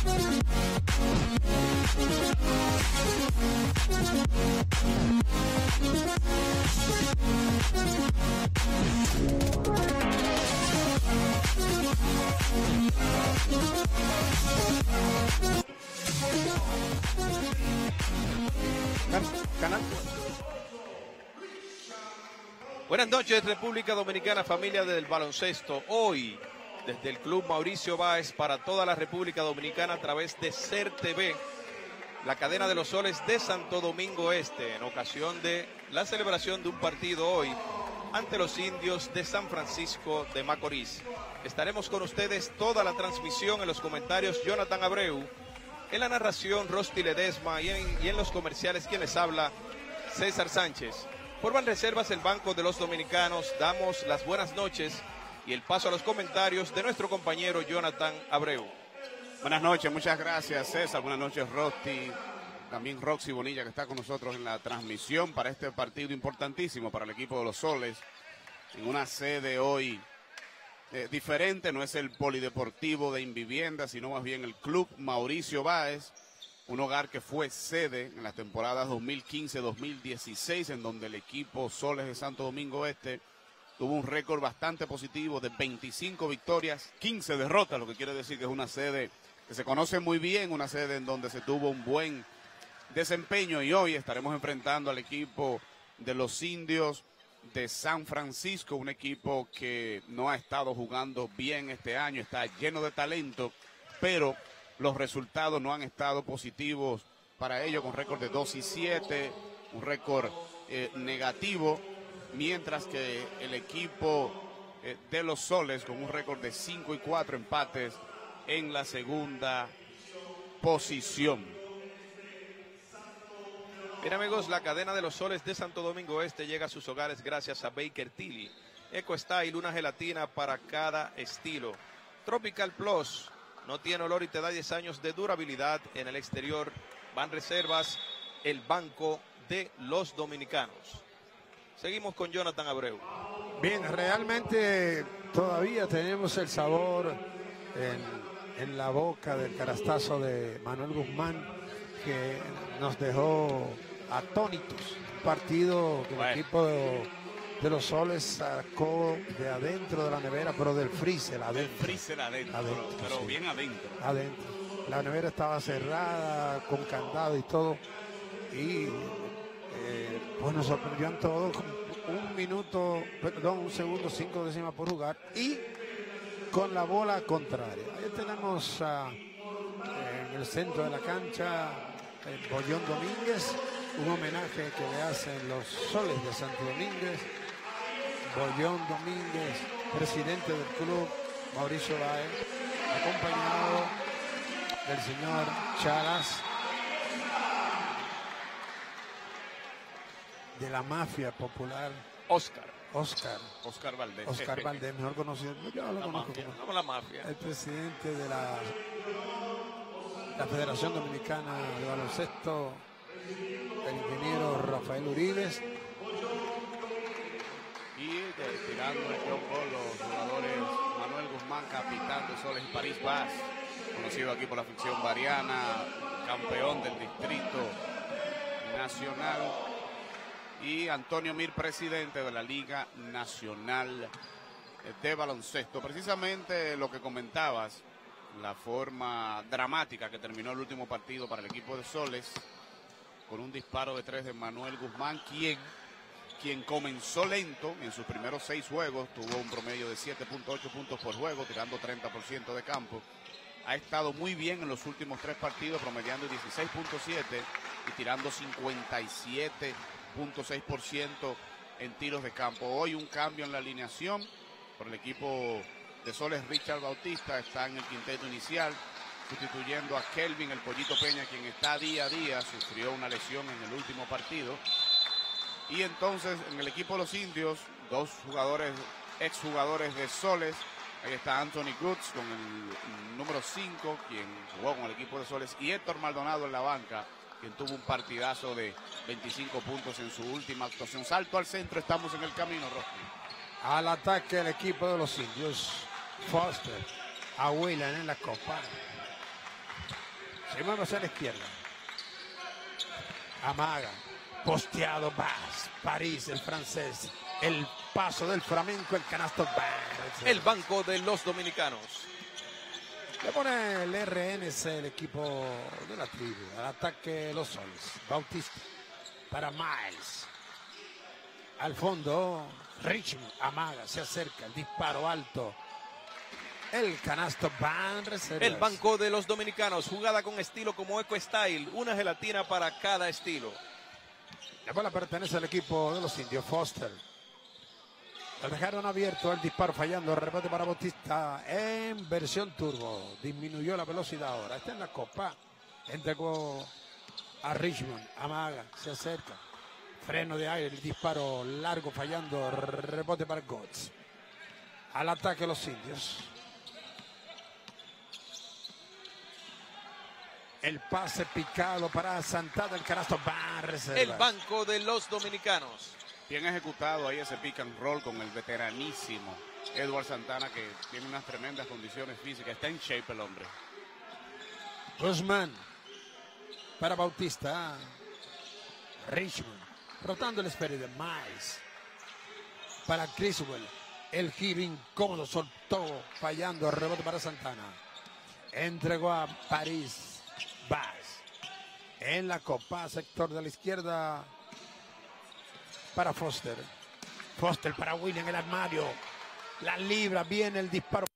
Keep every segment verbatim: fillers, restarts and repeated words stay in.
Canal. Buenas noches, República Dominicana, familia del baloncesto. Hoy, desde el Club Mauricio Báez para toda la República Dominicana a través de C E R T V, la cadena de los soles de Santo Domingo Este, en ocasión de la celebración de un partido hoy ante los indios de San Francisco de Macorís. Estaremos con ustedes toda la transmisión, en los comentarios Jonathan Abreu, en la narración Rosti Ledesma y en, y en los comerciales quien les habla César Sánchez. Por Banreservas, el Banco de los Dominicanos, damos las buenas noches y el paso a los comentarios de nuestro compañero Jonathan Abreu. Buenas noches, muchas gracias César, buenas noches Rosti, también Roxy Bonilla que está con nosotros en la transmisión para este partido importantísimo para el equipo de los Soles, en una sede hoy eh, diferente, no es el Polideportivo de Invivienda, sino más bien el Club Mauricio Báez, un hogar que fue sede en las temporadas dos mil quince dos mil dieciséis, en donde el equipo Soles de Santo Domingo Este tuvo un récord bastante positivo de veinticinco victorias, quince derrotas, lo que quiere decir que es una sede que se conoce muy bien, una sede en donde se tuvo un buen desempeño, y hoy estaremos enfrentando al equipo de los indios de San Francisco, un equipo que no ha estado jugando bien este año, está lleno de talento, pero los resultados no han estado positivos para ellos, con récord de dos y siete, un récord eh, negativo, mientras que el equipo eh, de los Soles con un récord de cinco y cuatro empates en la segunda posición. Bien amigos, la cadena de los Soles de Santo Domingo Este llega a sus hogares gracias a Baker Tilly, Eco Style, una gelatina para cada estilo. Tropical Plus, no tiene olor y te da diez años de durabilidad en el exterior. Banreservas, el Banco de los Dominicanos. Seguimos con Jonathan Abreu. Bien, realmente todavía tenemos el sabor en, en la boca del carastazo de Manuel Guzmán, que nos dejó atónitos. Un partido que el bueno. equipo de, de los Soles sacó de adentro de la nevera, pero del freezer adentro. Del freezer adentro, adentro pero sí. bien adentro. Adentro. La nevera estaba cerrada, con candado y todo. Y eh, pues nos sorprendían todos con un minuto, perdón, un segundo, cinco décimas por jugar y con la bola contraria. Ahí tenemos uh, en el centro de la cancha el Bollón Domínguez, un homenaje que le hacen los Soles de Santo Domingo. Bollón Domínguez, presidente del club Mauricio Báez, acompañado del señor Chalas, de la mafia popular. Oscar. Oscar. Oscar Valdés. Oscar Valdés, mejor conocido. Yo lo la conozco mafia, como como la mafia. el presidente de la, la Federación Dominicana de Baloncesto, el ingeniero Rafael Uribe. Y de, tirando el tronco los jugadores Manuel Guzmán, capitán de Soles, y París Vaz, conocido aquí por la ficción variana, campeón del Distrito Nacional, y Antonio Mir, presidente de la Liga Nacional de Baloncesto. Precisamente lo que comentabas, la forma dramática que terminó el último partido para el equipo de Soles, con un disparo de tres de Manuel Guzmán, quien, quien comenzó lento en sus primeros seis juegos, tuvo un promedio de siete punto ocho puntos por juego, tirando treinta por ciento de campo. Ha estado muy bien en los últimos tres partidos, promediando dieciséis punto siete y tirando cincuenta y siete punto seis por ciento en tiros de campo. Hoy un cambio en la alineación por el equipo de Soles. Richard Bautista está en el quinteto inicial, sustituyendo a Kelvin el Pollito Peña, quien está día a día, sufrió una lesión en el último partido. Y entonces en el equipo de los indios, dos jugadores, exjugadores de Soles. Ahí está Anthony Cruz con el número cinco, quien jugó con el equipo de Soles, y Héctor Maldonado en la banca, quien tuvo un partidazo de veinticinco puntos en su última actuación. Salto al centro, estamos en el camino, Rocky. Al ataque el equipo de los indios. Foster, a Whelan en la copa. Se mueve hacia la izquierda. Amaga. Posteado Bass. París, el francés. El paso del flamenco, el canasto Bass. El banco de los dominicanos. Le pone el R N C, el equipo de la tribu. Al ataque los soles. Bautista para Miles. Al fondo, Richmond. Amaga, se acerca. El disparo alto. El canasto Van Reservas. El banco de los dominicanos. Jugada con estilo como Eco Style. Una gelatina para cada estilo. La bola pertenece al equipo de los indios. Foster. Lo dejaron abierto, el disparo fallando, rebote para Bautista en versión turbo. Disminuyó la velocidad ahora. Está en la copa. Entregó a Richmond. Amaga, se acerca. Freno de aire, el disparo largo fallando, rebote para Godz. Al ataque los indios. El pase picado para Santana, el canasto va a reservar. El banco de los dominicanos. Bien ejecutado ahí ese pick and roll con el veteranísimo Edward Santana, que tiene unas tremendas condiciones físicas. Está en shape el hombre. Guzmán para Bautista. Richmond rotando el esférico de Miles para Criswell. El giro incómodo, soltó fallando, rebote para Santana. Entregó a París. Bass en la copa, sector de la izquierda para Foster. Foster para William, el armario. La libra, viene el disparo.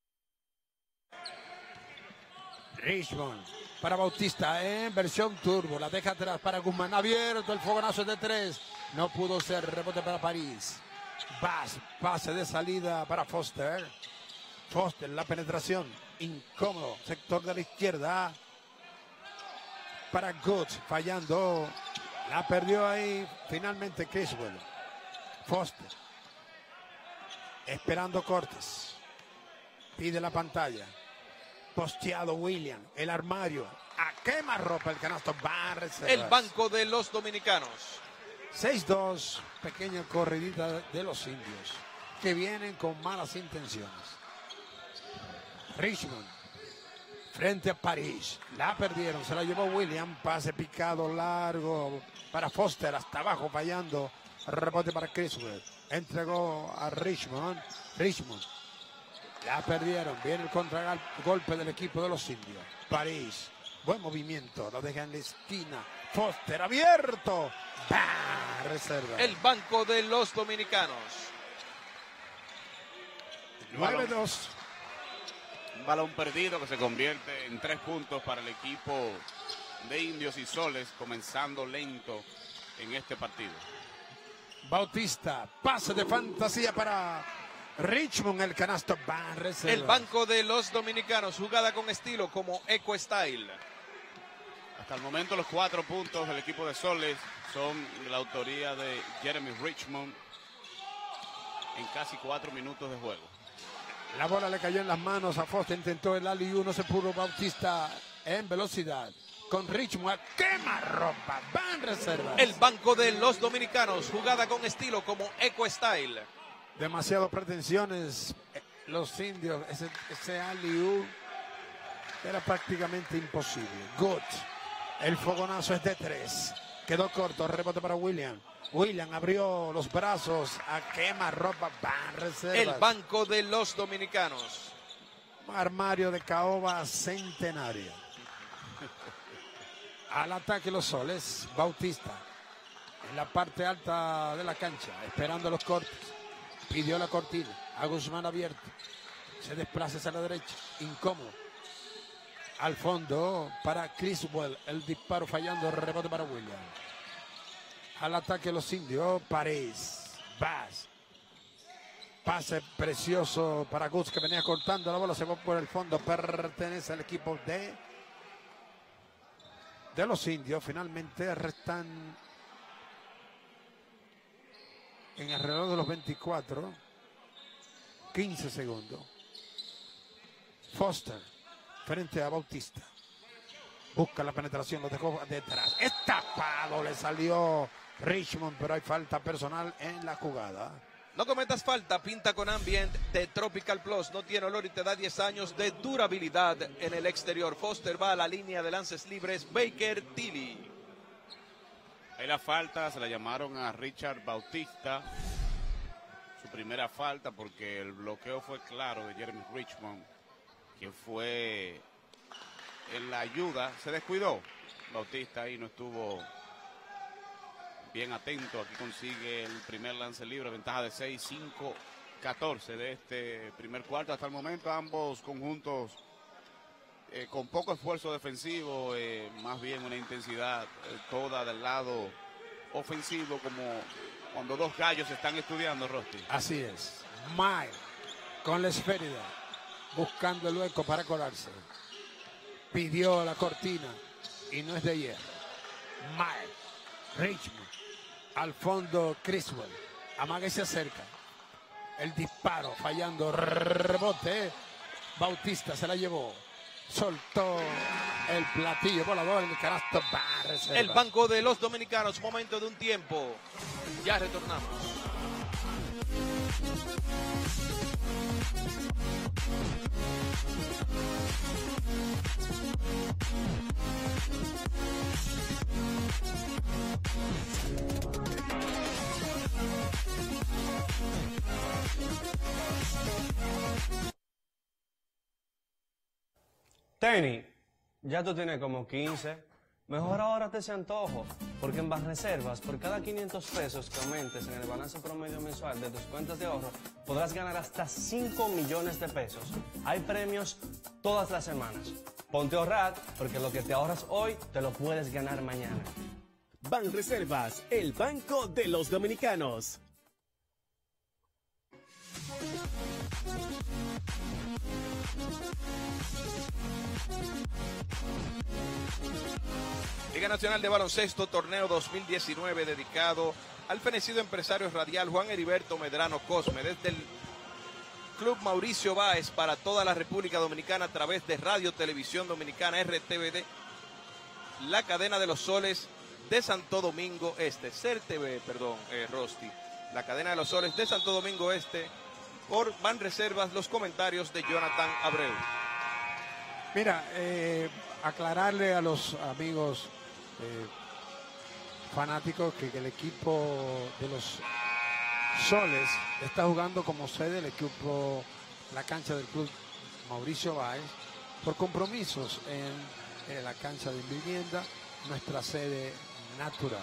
Richmond para Bautista en versión turbo. La deja atrás para Guzmán. Abierto, el fogonazo de tres. No pudo ser, rebote para París. Bass, pase de salida para Foster. Foster, la penetración. Incómodo, sector de la izquierda. Para Goods, fallando. La perdió ahí finalmente Criswell. Foster. Esperando cortes. Pide la pantalla. Posteado William. El armario. A quemarropa el canasto. Barres. El banco de los dominicanos. seis dos. Pequeña corridita de los indios. Que vienen con malas intenciones. Richmond. Frente a París. La perdieron. Se la llevó William. Pase picado largo para Foster. Hasta abajo fallando. Rebote para Criswell. Entregó a Richmond. Richmond. La perdieron. Viene el contragolpe del equipo de los indios. París. Buen movimiento. Lo deja en la esquina. Foster abierto. ¡Bah! Reserva. El banco de los dominicanos. nueve dos. Un balón perdido que se convierte en tres puntos para el equipo de Indios y Soles, comenzando lento en este partido. Bautista, pase de fantasía para Richmond, el canasto va a reserva. El banco de los dominicanos, jugada con estilo como Eco Style. Hasta el momento los cuatro puntos del equipo de Soles son de la autoría de Jeremy Richmond en casi cuatro minutos de juego. La bola le cayó en las manos a Foster, intentó el alley-oop, no se pudo. Bautista en velocidad con Richmond, quema ropa, van reservas. El banco de los dominicanos, jugada con estilo como Eco Style. Demasiado pretensiones los indios, ese, ese alley-oop era prácticamente imposible. Good, el fogonazo es de tres, quedó corto, rebote para William. William abrió los brazos a quema ropa, van reservas. El banco de los dominicanos. Armario de caoba centenaria. Al ataque los Soles. Bautista en la parte alta de la cancha, esperando los cortes. Pidió la cortina a Guzmán abierto. Se desplaza hacia la derecha, incómodo. Al fondo para Criswell, el disparo fallando, rebote para William. Al ataque los indios, París, Bass. Pase precioso para Goods, que venía cortando la bola, se va por el fondo, pertenece al equipo de, de los indios. Finalmente restan en el reloj de los veinticuatro, quince segundos. Foster frente a Bautista. Busca la penetración, lo dejó detrás. Estapado le salió Richmond, pero hay falta personal en la jugada. No cometas falta, pinta con Ambient de Tropical Plus. No tiene olor y te da diez años de durabilidad en el exterior. Foster va a la línea de lances libres. Baker Tilly. Ahí la falta, se la llamaron a Richard Bautista. Su primera falta porque el bloqueo fue claro de Jeremy Richmond, quien fue en la ayuda. Se descuidó. Bautista ahí no estuvo bien atento. Aquí consigue el primer lance libre, ventaja de seis, cinco, catorce de este primer cuarto. Hasta el momento ambos conjuntos eh, con poco esfuerzo defensivo, eh, más bien una intensidad eh, toda del lado ofensivo, como cuando dos gallos están estudiando, Rosti. Así es. Mae con la esférida, buscando el hueco para colarse. Pidió la cortina y no es de hierro. Mae, Richmond. Al fondo Criswell, amaga y se acerca. El disparo fallando, rebote. Bautista se la llevó. Soltó el platillo volador en el canasto. El banco de los dominicanos, momento de un tiempo. Ya retornamos. Tenny, ya tú tienes como quince. Mejor ahora te ese antojo, porque en Banreservas, por cada quinientos pesos que aumentes en el balance promedio mensual de tus cuentas de ahorro, podrás ganar hasta cinco millones de pesos. Hay premios todas las semanas. Ponte a ahorrar, porque lo que te ahorras hoy, te lo puedes ganar mañana. Banreservas, el banco de los dominicanos. Liga Nacional de Baloncesto, torneo dos mil diecinueve, dedicado al fenecido empresario radial Juan Heriberto Medrano Cosme, desde el Club Mauricio Báez para toda la República Dominicana a través de Radio Televisión Dominicana, R T V D, la cadena de los soles de Santo Domingo Este, C E R T V, perdón, eh, Rosti, la cadena de los soles de Santo Domingo Este, por Banreservas, los comentarios de Jonathan Abreu. Mira, eh, aclararle a los amigos eh, fanáticos que, que el equipo de los Soles está jugando como sede el equipo, la cancha del Club Mauricio Báez, por compromisos en, en la cancha de vivienda, nuestra sede natural.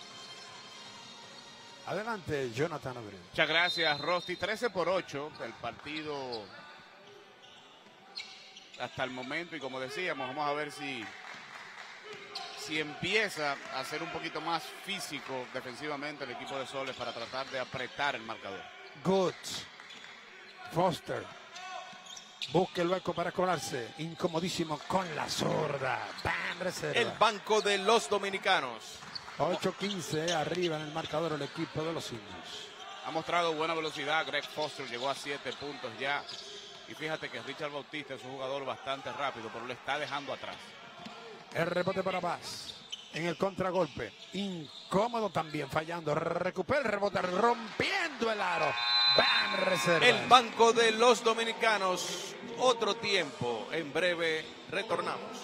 Adelante, Jonathan Abreu. Muchas gracias, Rosti. trece por ocho, el partido hasta el momento, y como decíamos, vamos a ver si, si empieza a ser un poquito más físico defensivamente el equipo de Soles para tratar de apretar el marcador. Good. Foster. Busca el hueco para colarse. Incomodísimo con la zurda. Bam, reserva. El banco de los dominicanos. ocho quince arriba en el marcador el equipo de los indios. Ha mostrado buena velocidad. Greg Foster llegó a siete puntos ya. Y fíjate que Richard Bautista es un jugador bastante rápido, pero lo está dejando atrás. El rebote para Paz. En el contragolpe. Incómodo también, fallando. Recupera el rebote, rompiendo el aro. ¡Bam! Reserva. El banco de los dominicanos. Otro tiempo. En breve retornamos.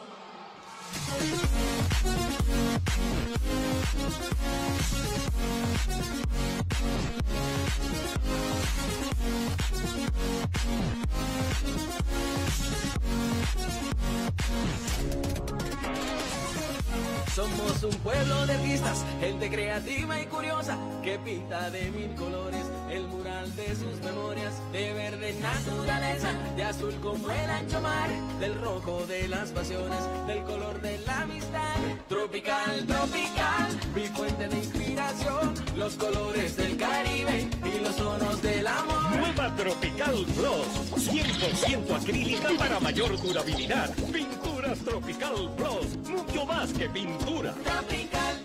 Somos un pueblo de artistas, gente creativa y curiosa, que pinta de mil colores el mural de sus memorias, de verde naturaleza, de azul como el ancho mar, del rojo de las pasiones, del color de la amistad. Tropical, tropical, mi fuente de inspiración, los colores del Caribe y los tonos del amor. Nueva Tropical Plus, cien por ciento acrílica para mayor durabilidad. Pinturas Tropical Plus, mucho más que pintura. Tropical.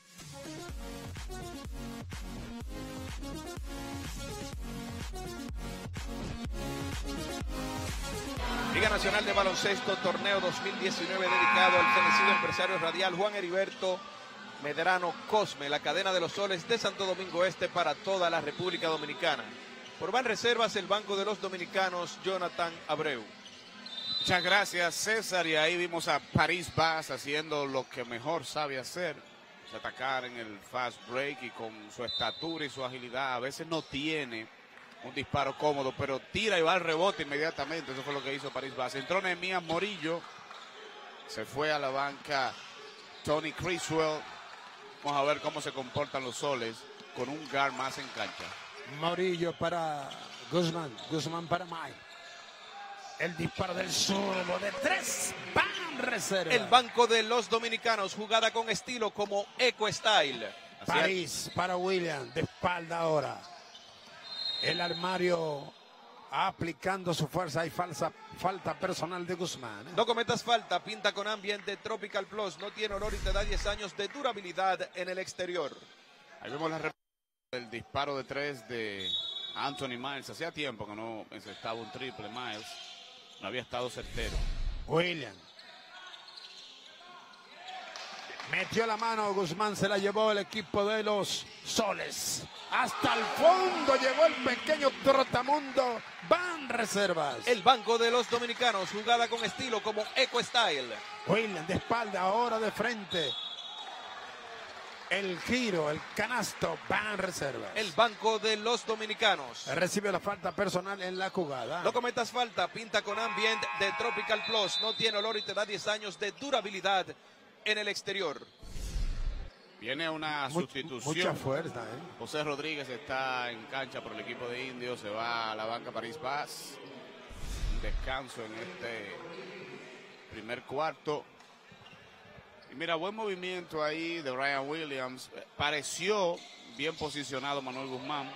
Liga Nacional de Baloncesto, torneo dos mil diecinueve, dedicado al fenecido empresario radial Juan Heriberto Medrano Cosme, la cadena de los soles de Santo Domingo Este para toda la República Dominicana. Por Banreservas, el Banco de los Dominicanos, Jonathan Abreu. Muchas gracias, César. Y ahí vimos a París-Bas haciendo lo que mejor sabe hacer, es atacar en el fast break, y con su estatura y su agilidad a veces no tiene un disparo cómodo, pero tira y va al rebote inmediatamente. Eso fue lo que hizo París-Bas. Entró Nehemías Morillo, se fue a la banca Tony Criswell. Vamos a ver cómo se comportan los soles con un guard más en cancha. Morillo para Guzmán, Guzmán para Mike. El disparo del zurdo de tres. Banreservas. El Banco de los Dominicanos, jugada con estilo como Eco Style. Así París para William, de espalda ahora. El armario aplicando su fuerza. Hay falsa, falta personal de Guzmán. ¿eh? No cometas falta, pinta con ambiente Tropical Plus. No tiene olor y te da diez años de durabilidad en el exterior. Ahí vemos la el disparo de tres de Anthony Miles. Hacía tiempo que no estaba un triple Miles. No había estado certero. William. Metió la mano, Guzmán se la llevó el equipo de los Soles. Hasta el fondo llegó el pequeño trotamundo. Banreservas. El Banco de los Dominicanos, jugada con estilo como Eco Style. William de espalda, ahora de frente. El giro, el canasto, Banreservas. El Banco de los Dominicanos. Recibe la falta personal en la jugada. No cometas falta, pinta con ambient de Tropical Plus. No tiene olor y te da diez años de durabilidad en el exterior. Viene una Much, sustitución. Mucha fuerza, ¿eh? José Rodríguez está en cancha por el equipo de Indios. Se va a la banca París-Bas. Un descanso en este primer cuarto. Y mira, buen movimiento ahí de Brian Williams. Pareció bien posicionado Manuel Guzmán.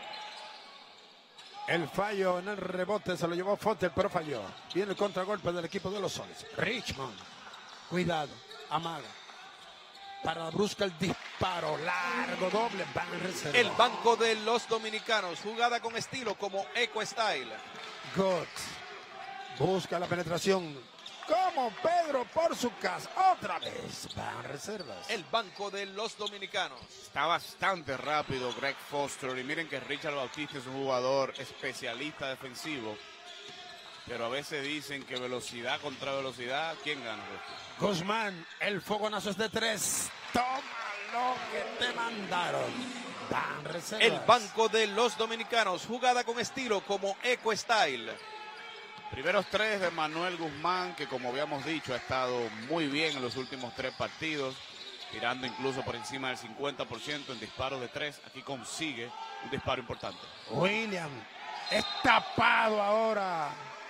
El fallo en el rebote se lo llevó Foster, pero falló. Viene el contragolpe del equipo de los Soles. Richmond. Cuidado. Amaga. Para busca el disparo largo, doble. Banreservas. El Banco de los Dominicanos, jugada con estilo como Eco Style. Good. Busca la penetración. Como Pedro por su casa. Otra vez. Banreservas. El Banco de los Dominicanos. Está bastante rápido Greg Foster. Y miren que Richard Bautista es un jugador especialista defensivo. Pero a veces dicen que velocidad contra velocidad, ¿quién gana? Guzmán, el fogonazo es de tres. Toma lo que te mandaron. Banreservas. El Banco de los Dominicanos, jugada con estilo como Eco Style. Primeros tres de Manuel Guzmán, que como habíamos dicho ha estado muy bien en los últimos tres partidos, tirando incluso por encima del cincuenta por ciento en disparos de tres. Aquí consigue un disparo importante. William es tapado ahora.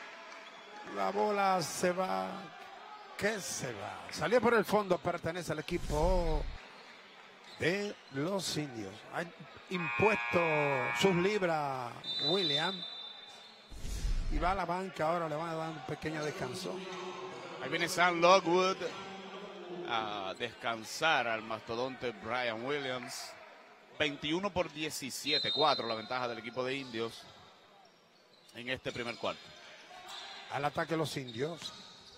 La bola se va. ¿Qué se va? Salió por el fondo, pertenece al equipo de los Indios. Ha impuesto sus libras William. Y va a la banca, ahora le van a dar un pequeño descanso. Ahí viene Sam Lockwood a descansar al mastodonte Brian Williams. veintiuno por diecisiete, cuatro la ventaja del equipo de Indios en este primer cuarto. Al ataque los Indios.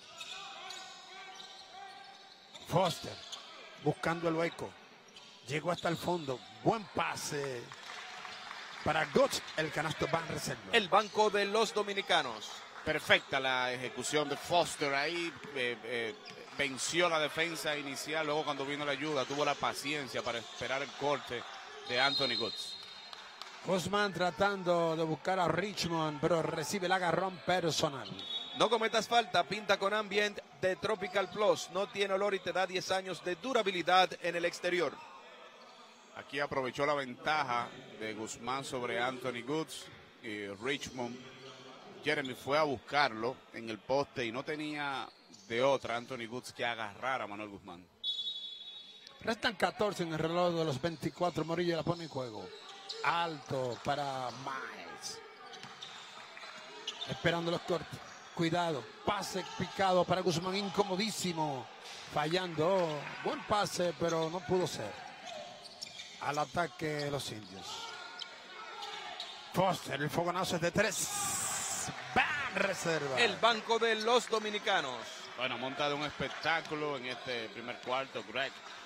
Foster buscando el hueco. Llegó hasta el fondo. Buen pase para Guts. El canasto Banreservas. El Banco de los Dominicanos. Perfecta la ejecución de Foster ahí. Eh, eh, venció la defensa inicial. Luego cuando vino la ayuda tuvo la paciencia para esperar el corte de Anthony Goods. Guzmán tratando de buscar a Richmond, pero recibe el agarrón personal. No cometas falta, pinta con ambient de Tropical Plus. No tiene olor y te da diez años de durabilidad en el exterior. Aquí aprovechó la ventaja de Guzmán sobre Anthony Goods y Richmond. Jeremy fue a buscarlo en el poste y no tenía de otra Anthony Goods que agarrar a Manuel Guzmán. Restan catorce en el reloj de los veinticuatro. Morillo la pone en juego. Alto para Miles. Esperando los cortes. Cuidado. Pase picado para Guzmán. Incomodísimo. Fallando. Buen pase, pero no pudo ser. Al ataque los Indios. Foster, el fogonazo es de tres. Banreservas. El Banco de los Dominicanos. Bueno, monta de un espectáculo en este primer cuarto Greg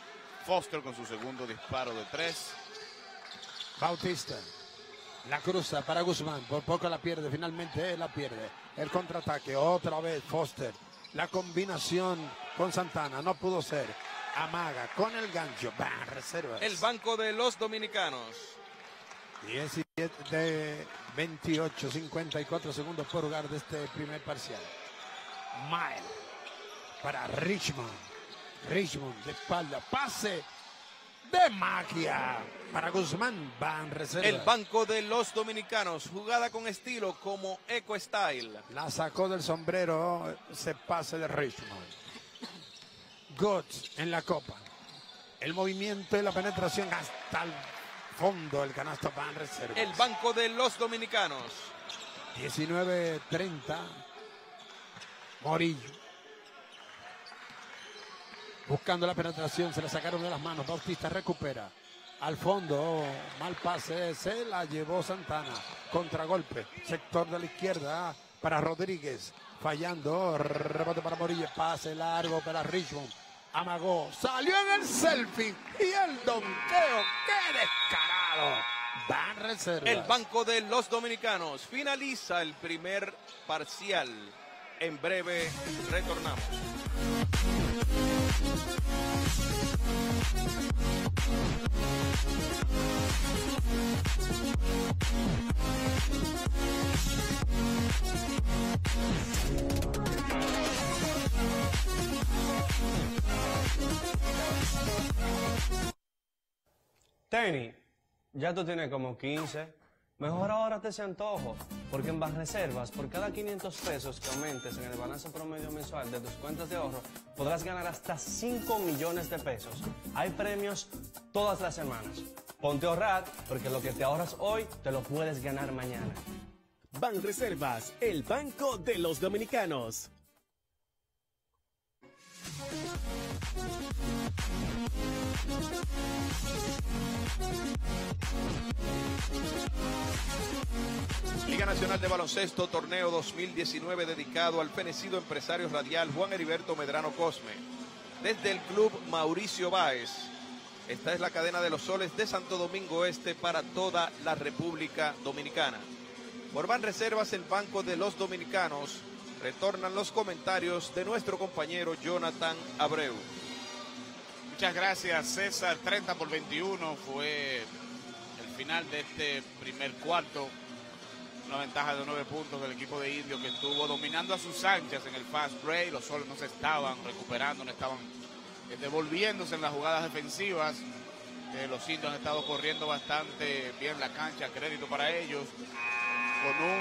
Foster con su segundo disparo de tres. Bautista. La cruza para Guzmán. Por poco la pierde. Finalmente él la pierde. El contraataque. Otra vez Foster. La combinación con Santana. No pudo ser. Amaga con el gancho. Van reservas. El banco de los dominicanos. diecisiete de veintiocho. cincuenta y cuatro segundos por jugar de este primer parcial. Mile. Para Richmond. Richmond de espalda. Pase de magia para Guzmán. Van reserva. El banco de los dominicanos. Jugada con estilo como Eco Style. La sacó del sombrero. Se pase de Richmond. Goods en la copa. El movimiento y la penetración hasta el fondo. El canasto Van reserva. El banco de los dominicanos. diecinueve treinta. Morillo. Buscando la penetración, se la sacaron de las manos. Bautista recupera. Al fondo, oh, mal pase, se la llevó Santana. Contragolpe, sector de la izquierda para Rodríguez. Fallando, rebote para Morillo. Pase largo para Richmond. Amagó, salió en el selfie y el donkeo. ¡Qué descarado! Van reservas. El banco de los dominicanos. Finaliza el primer parcial. En breve retornamos. Tenis, ya tú tienes como quince. Mejor ahora te ese antojo, porque en Banreservas, por cada quinientos pesos que aumentes en el balance promedio mensual de tus cuentas de ahorro, podrás ganar hasta cinco millones de pesos. Hay premios todas las semanas. Ponte a ahorrar, porque lo que te ahorras hoy, te lo puedes ganar mañana. Banreservas, el banco de los dominicanos. Liga Nacional de Baloncesto, torneo dos mil diecinueve dedicado al fenecido empresario radial Juan Heriberto Medrano Cosme. Desde el Club Mauricio Báez, esta es la cadena de los soles de Santo Domingo Este para toda la República Dominicana. Por Banreservas, el banco de los dominicanos, retornan los comentarios de nuestro compañero Jonathan Abreu. Muchas gracias, César. treinta por veintiuno fue el final de este primer cuarto. Una ventaja de nueve puntos del equipo de Indio, que estuvo dominando a sus anchas en el fast break. Los soles no se estaban recuperando, no estaban eh, devolviéndose en las jugadas defensivas. Eh, los Indios han estado corriendo bastante bien la cancha, crédito para ellos. Con un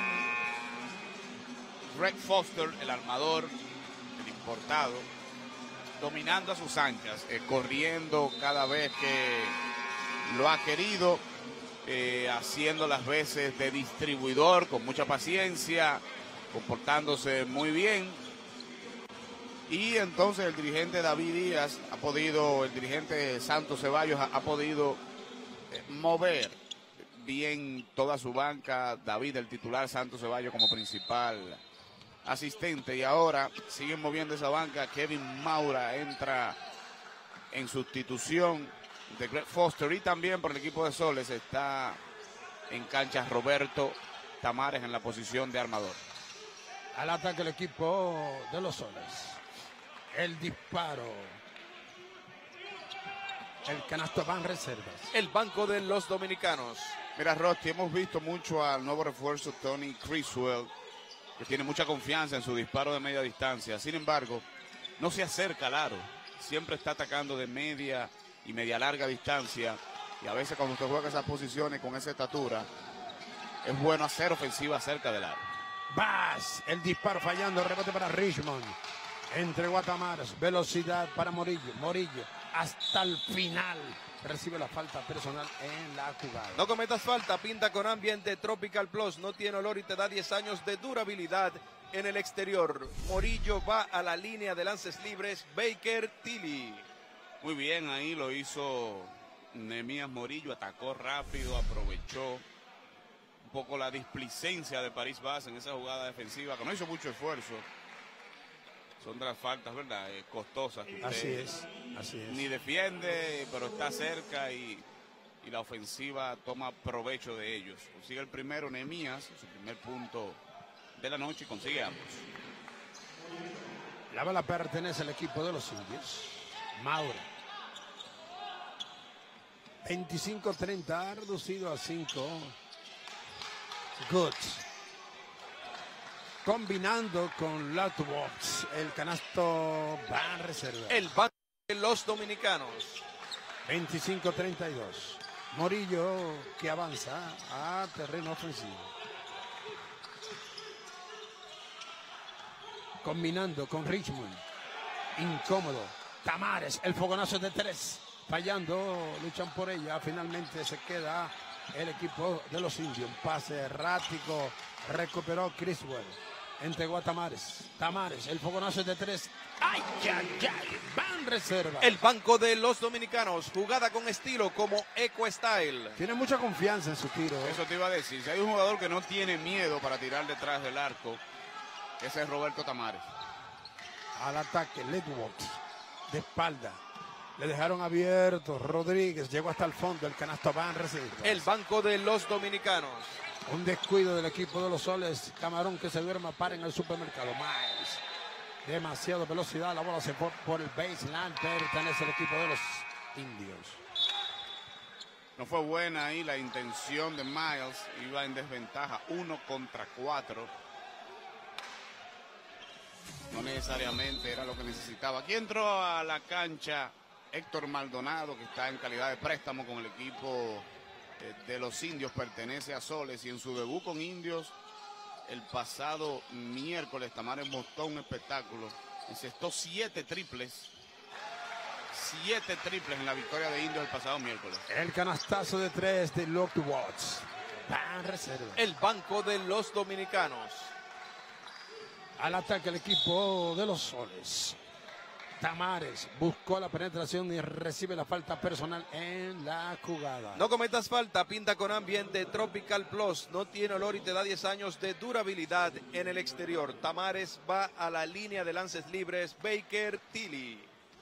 Greg Foster, el armador, el importado, dominando a sus anchas, eh, corriendo cada vez que lo ha querido. Eh, haciendo las veces de distribuidor con mucha paciencia, comportándose muy bien. Y entonces el dirigente David Díaz ha podido, el dirigente Santos Ceballos ha, ha podido eh, mover bien toda su banca. David, el titular, Santos Ceballos como principal asistente, y ahora siguen moviendo esa banca. Kevin Maura entra en sustitución de Greg Foster, y también por el equipo de Soles está en cancha Roberto Tamares en la posición de armador. Al ataque el equipo de los Soles. El disparo. El canasto Van Reservas. El banco de los dominicanos. Mira, Rosti, hemos visto mucho al nuevo refuerzo Tony Criswell, que tiene mucha confianza en su disparo de media distancia. Sin embargo, no se acerca al aro. Siempre está atacando de media y media larga distancia, y a veces cuando usted juega esas posiciones con esa estatura, es bueno hacer ofensiva cerca del aro. Bass, el disparo fallando, rebote para Richmond, entre Guatamares, velocidad para Morillo, Morillo hasta el final, recibe la falta personal en la jugada. No cometas falta, pinta con ambiente Tropical Plus, no tiene olor y te da diez años de durabilidad en el exterior. Morillo va a la línea de lances libres, Baker Tilly. Muy bien, ahí lo hizo Nehemías Morillo, atacó rápido, aprovechó un poco la displicencia de París Bas en esa jugada defensiva, que no hizo mucho esfuerzo. Son de las faltas, ¿verdad? Eh, costosas. Que Así es, así es. Ni defiende, pero está cerca y, y la ofensiva toma provecho de ellos. Consigue el primero Nehemías, su primer punto de la noche, y consigue ambos. La bala pertenece al equipo de los indios. Maura. veinticinco treinta, ha reducido a cinco. Good. Combinando con Latwox, el canasto va a reserva. El banco de los dominicanos. veinticinco treinta y dos. Morillo que avanza a terreno ofensivo. Combinando con Richmond. Incómodo. Tamares, el fogonazo de tres. Fallando, luchan por ella. Finalmente se queda el equipo de los indios. Un pase errático. Recuperó Criswell. Entregó a Tamares. Tamares, el fogonazo de tres. ¡Ay, ay, ay! Van reserva. El banco de los dominicanos. Jugada con estilo como Eco Style. Tiene mucha confianza en su tiro. Eso te iba a decir. Si hay un jugador que no tiene miedo para tirar detrás del arco, ese es Roberto Tamares. Al ataque, Ledwood. De espalda. Le dejaron abierto. Rodríguez llegó hasta el fondo. El canasto va en reserva. El banco de los dominicanos. Un descuido del equipo de los Soles. Camarón que se duerma, para en el supermercado. Miles. Demasiada velocidad. La bola se fue por el baseline. Pertenece al equipo de los indios. No fue buena ahí la intención de Miles. Iba en desventaja. Uno contra cuatro. No necesariamente era lo que necesitaba. Aquí entró a la cancha Héctor Maldonado, que está en calidad de préstamo con el equipo de los indios, pertenece a Soles, y en su debut con indios el pasado miércoles Tamares mostró un espectáculo. Encestó siete triples, siete triples en la victoria de indios el pasado miércoles. El canastazo de tres de Luke Watts. Va en reserva. El banco de los dominicanos. Al ataque el equipo de los Soles. Tamares buscó la penetración y recibe la falta personal en la jugada. No cometas falta, pinta con ambiente Tropical Plus. No tiene olor y te da diez años de durabilidad en el exterior. Tamares va a la línea de lances libres. Baker Tilly.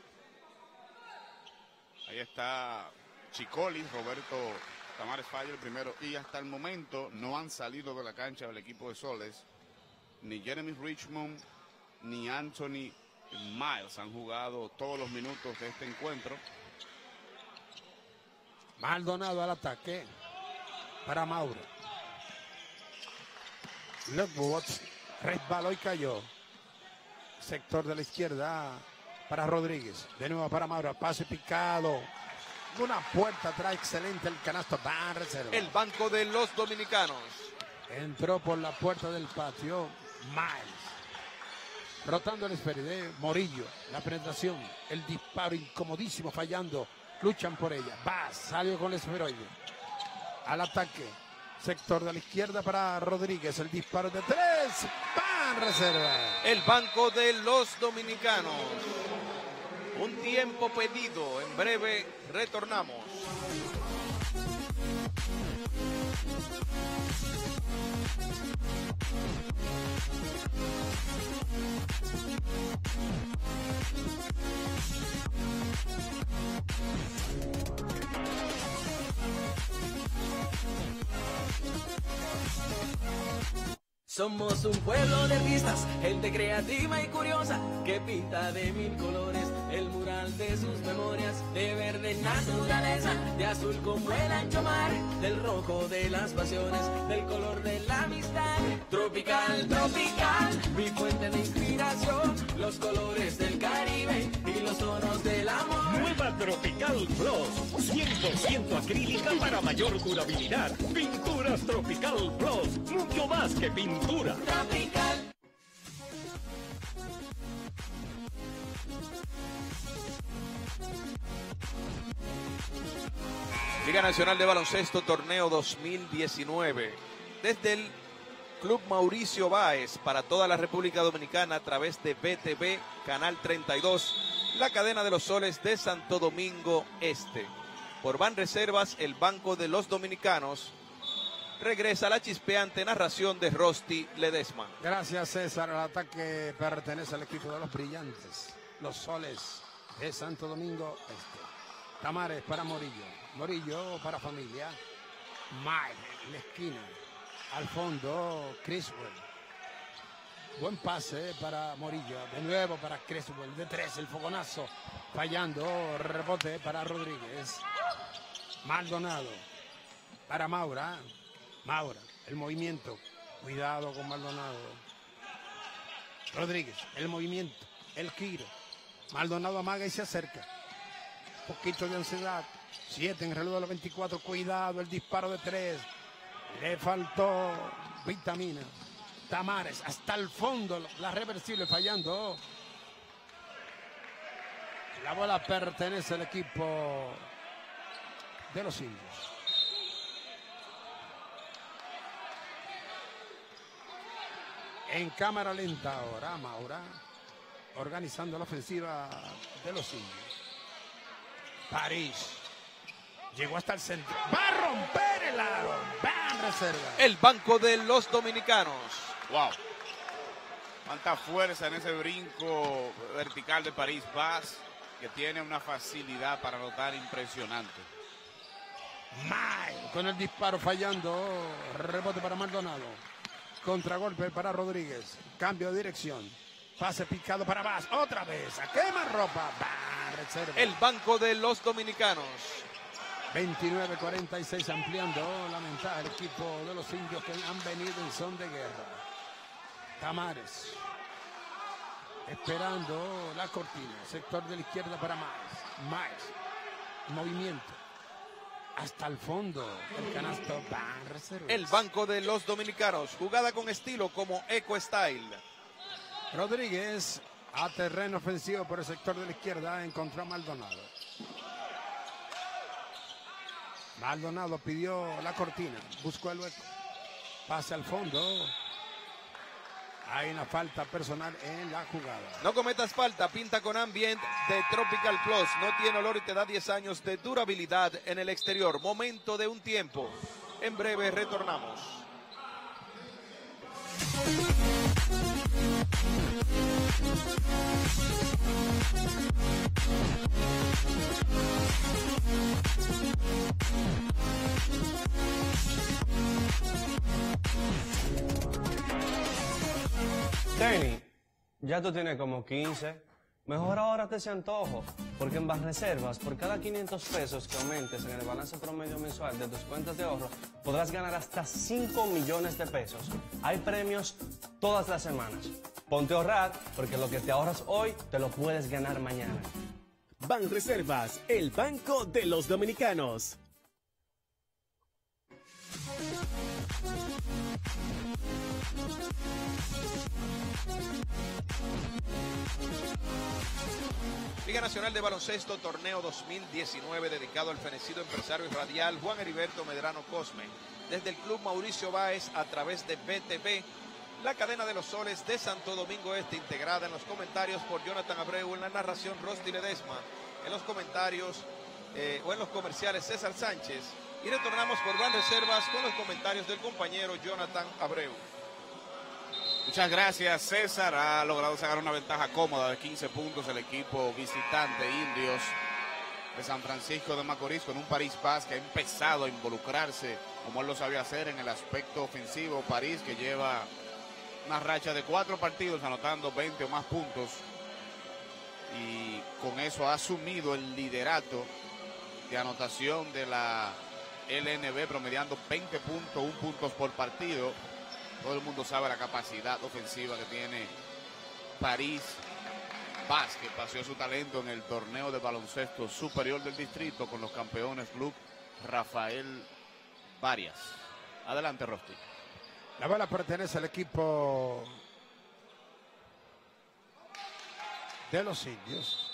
Ahí está Chicoli, Roberto Tamares falla el primero. Y hasta el momento no han salido de la cancha del equipo de Soles ni Jeremy Richmond ni Anthony Miles. Han jugado todos los minutos de este encuentro. Maldonado al ataque para Mauro. Ledwood resbaló y cayó. Sector de la izquierda para Rodríguez. De nuevo para Mauro. Pase picado. Una puerta atrás excelente. El canasto va a reserva. El banco de los dominicanos. Entró por la puerta del patio Miles. Rotando el esférico, Morillo, la penetración, el disparo incomodísimo, fallando, luchan por ella. Va, salió con el esferoide. Al ataque, sector de la izquierda para Rodríguez, el disparo de tres, va en reserva. El banco de los dominicanos. Un tiempo pedido, en breve retornamos. Somos un pueblo de artistas, gente creativa y curiosa, que pinta de mil colores el mural de sus memorias, de verde naturaleza, de azul como el ancho mar, del rojo de las pasiones, del color de la amistad. Tropical, tropical, mi fuente de inspiración, los colores del Caribe y los tonos del amor. Nueva Tropical Plus, cien por ciento acrílica para mayor durabilidad. Pinturas Tropical Plus, mucho más que pintura. Tropical. Liga Nacional de Baloncesto, torneo dos mil diecinueve. Desde el Club Mauricio Báez para toda la República Dominicana a través de B T V, Canal treinta y dos, la cadena de los soles de Santo Domingo Este. Por Banreservas, el banco de los dominicanos. regresa la chispeante narración de Rosti Ledesma. Gracias, César. El ataque pertenece al equipo de los Brillantes, los Soles de Santo Domingo Este. Tamares para Morillo, Morillo para Familia, Mike en la esquina, al fondo Criswell. Buen pase para Morillo, de nuevo para Criswell, de tres, el fogonazo, fallando, rebote para Rodríguez. Maldonado para Maura, Maura, el movimiento, cuidado con Maldonado. Rodríguez, el movimiento, el giro. Maldonado amaga y se acerca. Poquito de ansiedad. Siete en el reloj de los veinticuatro. Cuidado, el disparo de tres. Le faltó vitamina. Tamares hasta el fondo. La reversible fallando. La bola pertenece al equipo de los indios. En cámara lenta ahora, Maura, organizando la ofensiva de los indios. París llegó hasta el centro. Va a romper el aro. Va en reserva. El banco de los dominicanos. Wow. Cuánta fuerza en ese brinco vertical de París Bas, que tiene una facilidad para anotar impresionante. May con el disparo fallando. Rebote para Maldonado. Contragolpe para Rodríguez. Cambio de dirección. Pase picado para Bas. Otra vez. A quema ropa. Va, reserva. El banco de los dominicanos. veintinueve cuarenta y seis ampliando la ventaja del equipo de los indios que han venido en son de guerra. Tamares. Esperando la cortina. Sector de la izquierda para Más. Más. Movimiento. Hasta el fondo, el canasto va en reserva. El banco de los dominicanos, jugada con estilo como Eco Style. Rodríguez a terreno ofensivo por el sector de la izquierda, encontró a Maldonado. Maldonado pidió la cortina, buscó el hueco, pasa al fondo. Hay una falta personal en la jugada. No cometas falta, pinta con Ambient de Tropical Plus. No tiene olor y te da diez años de durabilidad en el exterior. Momento de un tiempo. En breve retornamos. Tenny, ya tú tienes como quince. Mejor ahora te se antojo, porque en Banreservas, por cada quinientos pesos que aumentes en el balance promedio mensual de tus cuentas de ahorro, podrás ganar hasta cinco millones de pesos. Hay premios todas las semanas. Ponte a ahorrar, porque lo que te ahorras hoy, te lo puedes ganar mañana. Banreservas, el banco de los dominicanos. Liga Nacional de Baloncesto, torneo dos mil diecinueve, dedicado al fenecido empresario y radial Juan Heriberto Medrano Cosme. Desde el Club Mauricio Báez, a través de B T V, la cadena de los soles de Santo Domingo Este, integrada en los comentarios por Jonathan Abreu, en la narración Rosti Ledesma, en los comentarios eh, o en los comerciales César Sánchez. Y retornamos por Banreservas con los comentarios del compañero Jonathan Abreu. Muchas gracias, César. Ha logrado sacar una ventaja cómoda de quince puntos el equipo visitante Indios de San Francisco de Macorís, con un París Bas que ha empezado a involucrarse como él lo sabía hacer en el aspecto ofensivo. París, que lleva una racha de cuatro partidos anotando veinte o más puntos, y con eso ha asumido el liderato de anotación de la L N B, promediando veinte punto uno puntos por partido. Todo el mundo sabe la capacidad ofensiva que tiene París Bas, que paseó su talento en el torneo de baloncesto superior del distrito con los campeones Club Rafael Varias. Adelante, Rosti. La bola pertenece al equipo de los indios.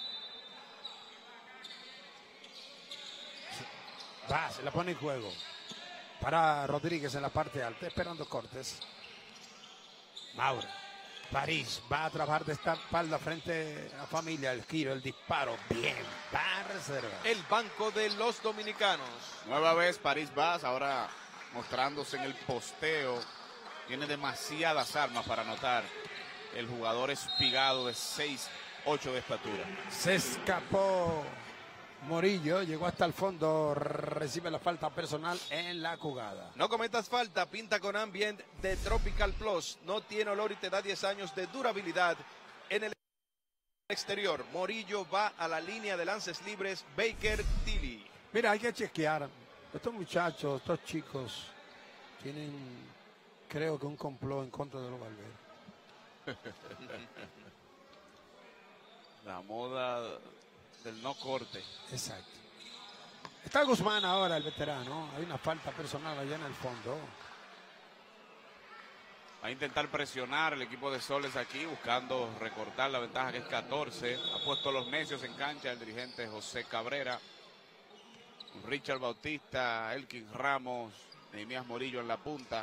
Va, se la pone en juego para Rodríguez en la parte alta, esperando cortes. Maura, París va a trabajar de esta espalda frente a Familia. El giro, el disparo, bien, va a reserva. El banco de los dominicanos. Nueva vez París Bas, ahora mostrándose en el posteo. Tiene demasiadas armas para anotar. El jugador espigado de seis ocho de estatura. Se escapó Morillo, llegó hasta el fondo, recibe la falta personal en la jugada. No cometas falta, pinta con Ambient de Tropical Plus. No tiene olor y te da diez años de durabilidad en el exterior. Morillo va a la línea de lances libres. Baker Tilly. Mira, hay que chequear. Estos muchachos, estos chicos, tienen, creo que un complot en contra de los Valverde. La moda del no corte. Exacto. Está Guzmán ahora, el veterano. Hay una falta personal allá en el fondo. Va a intentar presionar el equipo de Soles aquí, buscando recortar la ventaja que es catorce. Ha puesto los necios en cancha el dirigente José Cabrera. Richard Bautista, Elkin Ramos, Nehemías Morillo en la punta.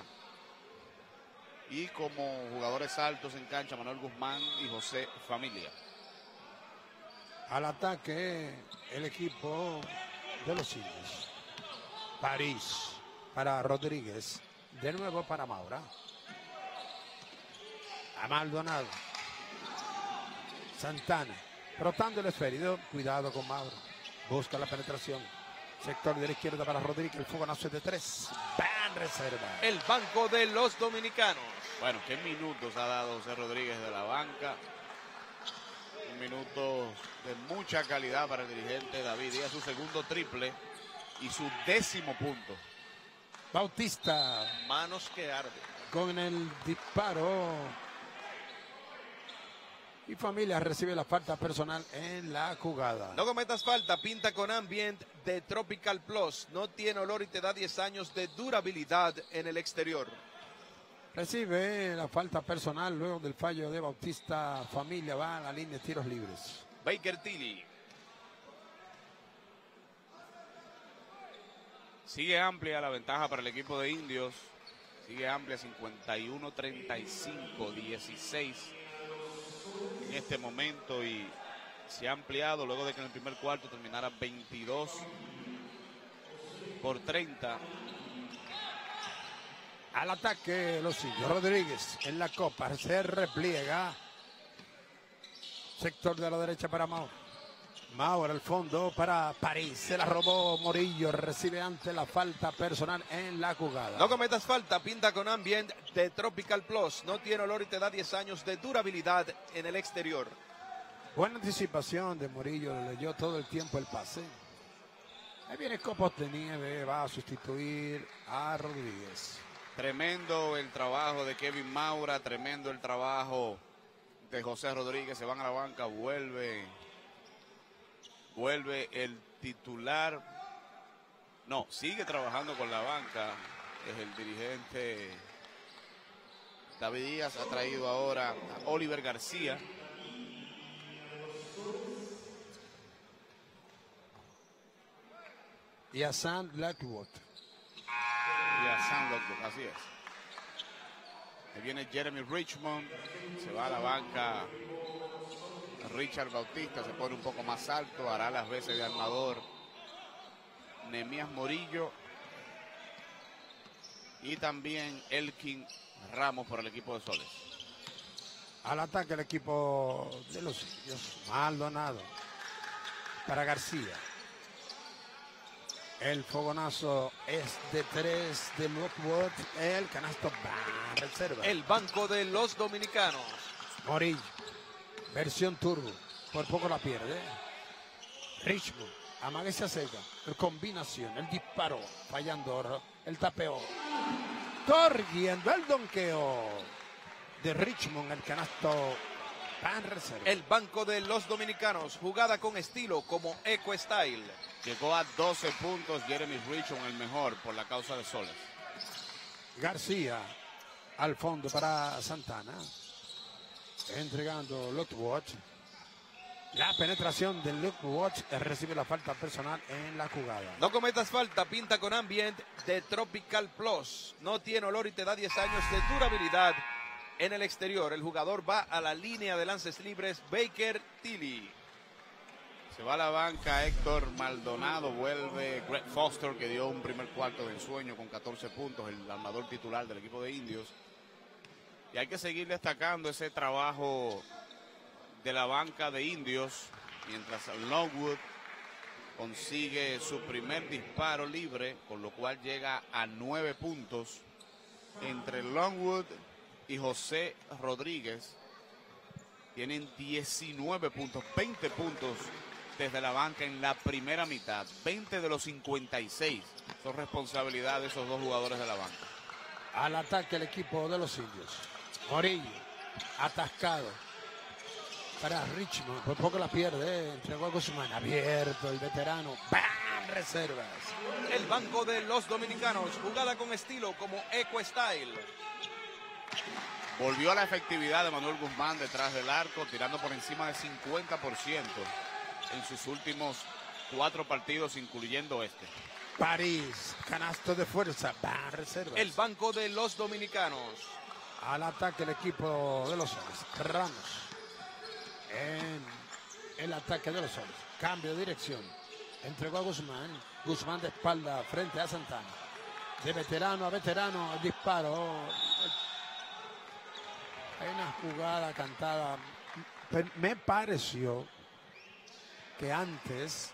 Y como jugadores altos en cancha, Manuel Guzmán y José Familia. Al ataque, el equipo de los indios. París para Rodríguez. De nuevo para Maura. A Maldonado. Santana. Rotando el esférico. Cuidado con Mauro. Busca la penetración. Sector de la izquierda para Rodríguez. El fogonazo es de tres. Van reserva. El banco de los dominicanos. Bueno, qué minutos ha dado José Rodríguez de la banca. Un minuto de mucha calidad para el dirigente David Díaz. Su segundo triple y su décimo punto. Bautista. Manos que arden. Con el disparo. Y Familia recibe la falta personal en la jugada. No cometas falta, pinta con Ambient de Tropical Plus. No tiene olor y te da diez años de durabilidad en el exterior. Recibe la falta personal luego del fallo de Bautista. Familia va a la línea de tiros libres. Baker Tilly. Sigue amplia la ventaja para el equipo de Indios. Sigue amplia, cincuenta y uno treinta y cinco, dieciséis en este momento, y se ha ampliado luego de que en el primer cuarto terminara veintidós por treinta. Al ataque los indios. Rodríguez en la copa. Se repliega. Sector de la derecha para Mauro. Mauro al fondo para París. Se la robó Morillo. Recibe ante la falta personal en la jugada. No cometas falta, pinta con Ambient de Tropical Plus. No tiene olor y te da diez años de durabilidad en el exterior. Buena anticipación de Morillo. Le leyó todo el tiempo el pase. Ahí viene Copos de Nieve. Va a sustituir a Rodríguez. Tremendo el trabajo de Kevin Maura. Tremendo el trabajo de José Rodríguez. Se van a la banca. Vuelve. Vuelve el titular. No, sigue trabajando con la banca. Es el dirigente David Díaz. Ha traído ahora a Oliver García. Y a Sam Blackwood. Y a Sam Blackwood, así es. Ahí viene Jeremy Richmond. Se va a la banca. Richard Bautista se pone un poco más alto, hará las veces de armador. Nehemías Morillo y también Elkin Ramos por el equipo de Soles. Al ataque el equipo de los indios. Maldonado para García. El fogonazo es de tres de Lockwood. El canasto va reserva. El banco de los dominicanos. Morillo. Versión turbo. Por poco la pierde. Richmond. Amague se acerca. El combinación. El disparo. Fallando. El tapeo. Corriendo el donqueo de Richmond. El canasto. Pan reserva. El banco de los dominicanos. Jugada con estilo como Eco Style. Llegó a doce puntos Jeremy Richmond, el mejor por la causa de Soles. García. Al fondo para Santana. Entregando Lockwood. La penetración de Lockwood recibe la falta personal en la jugada. No cometas falta, pinta con Ambient de Tropical Plus. No tiene olor y te da diez años de durabilidad en el exterior. El jugador va a la línea de lances libres. Baker Tilly. Se va a la banca Héctor Maldonado, vuelve Greg Foster, que dio un primer cuarto de ensueño con catorce puntos, el armador titular del equipo de Indios. Y hay que seguir destacando ese trabajo de la banca de Indios, mientras Longwood consigue su primer disparo libre, con lo cual llega a nueve puntos. Entre Longwood y José Rodríguez tienen diecinueve puntos, veinte puntos desde la banca en la primera mitad. veinte de los cincuenta y seis son responsabilidad de esos dos jugadores de la banca. Al ataque el equipo de los Indios. Morillo, atascado para Richmond, por poco la pierde, eh. entregó a Guzmán, abierto el veterano, ¡bam! Reservas. El banco de los dominicanos, jugada con estilo como Eco Style. Volvió a la efectividad de Manuel Guzmán detrás del arco, tirando por encima del cincuenta por ciento en sus últimos cuatro partidos, incluyendo este. París, canasto de fuerza, ¡bam! Reservas. El banco de los dominicanos. Al ataque el equipo de los Soles. Ramos. En el ataque de los Soles. Cambio de dirección. Entregó a Guzmán. Guzmán de espalda frente a Santana. De veterano a veterano. El disparo. Hay una jugada cantada. Me pareció que antes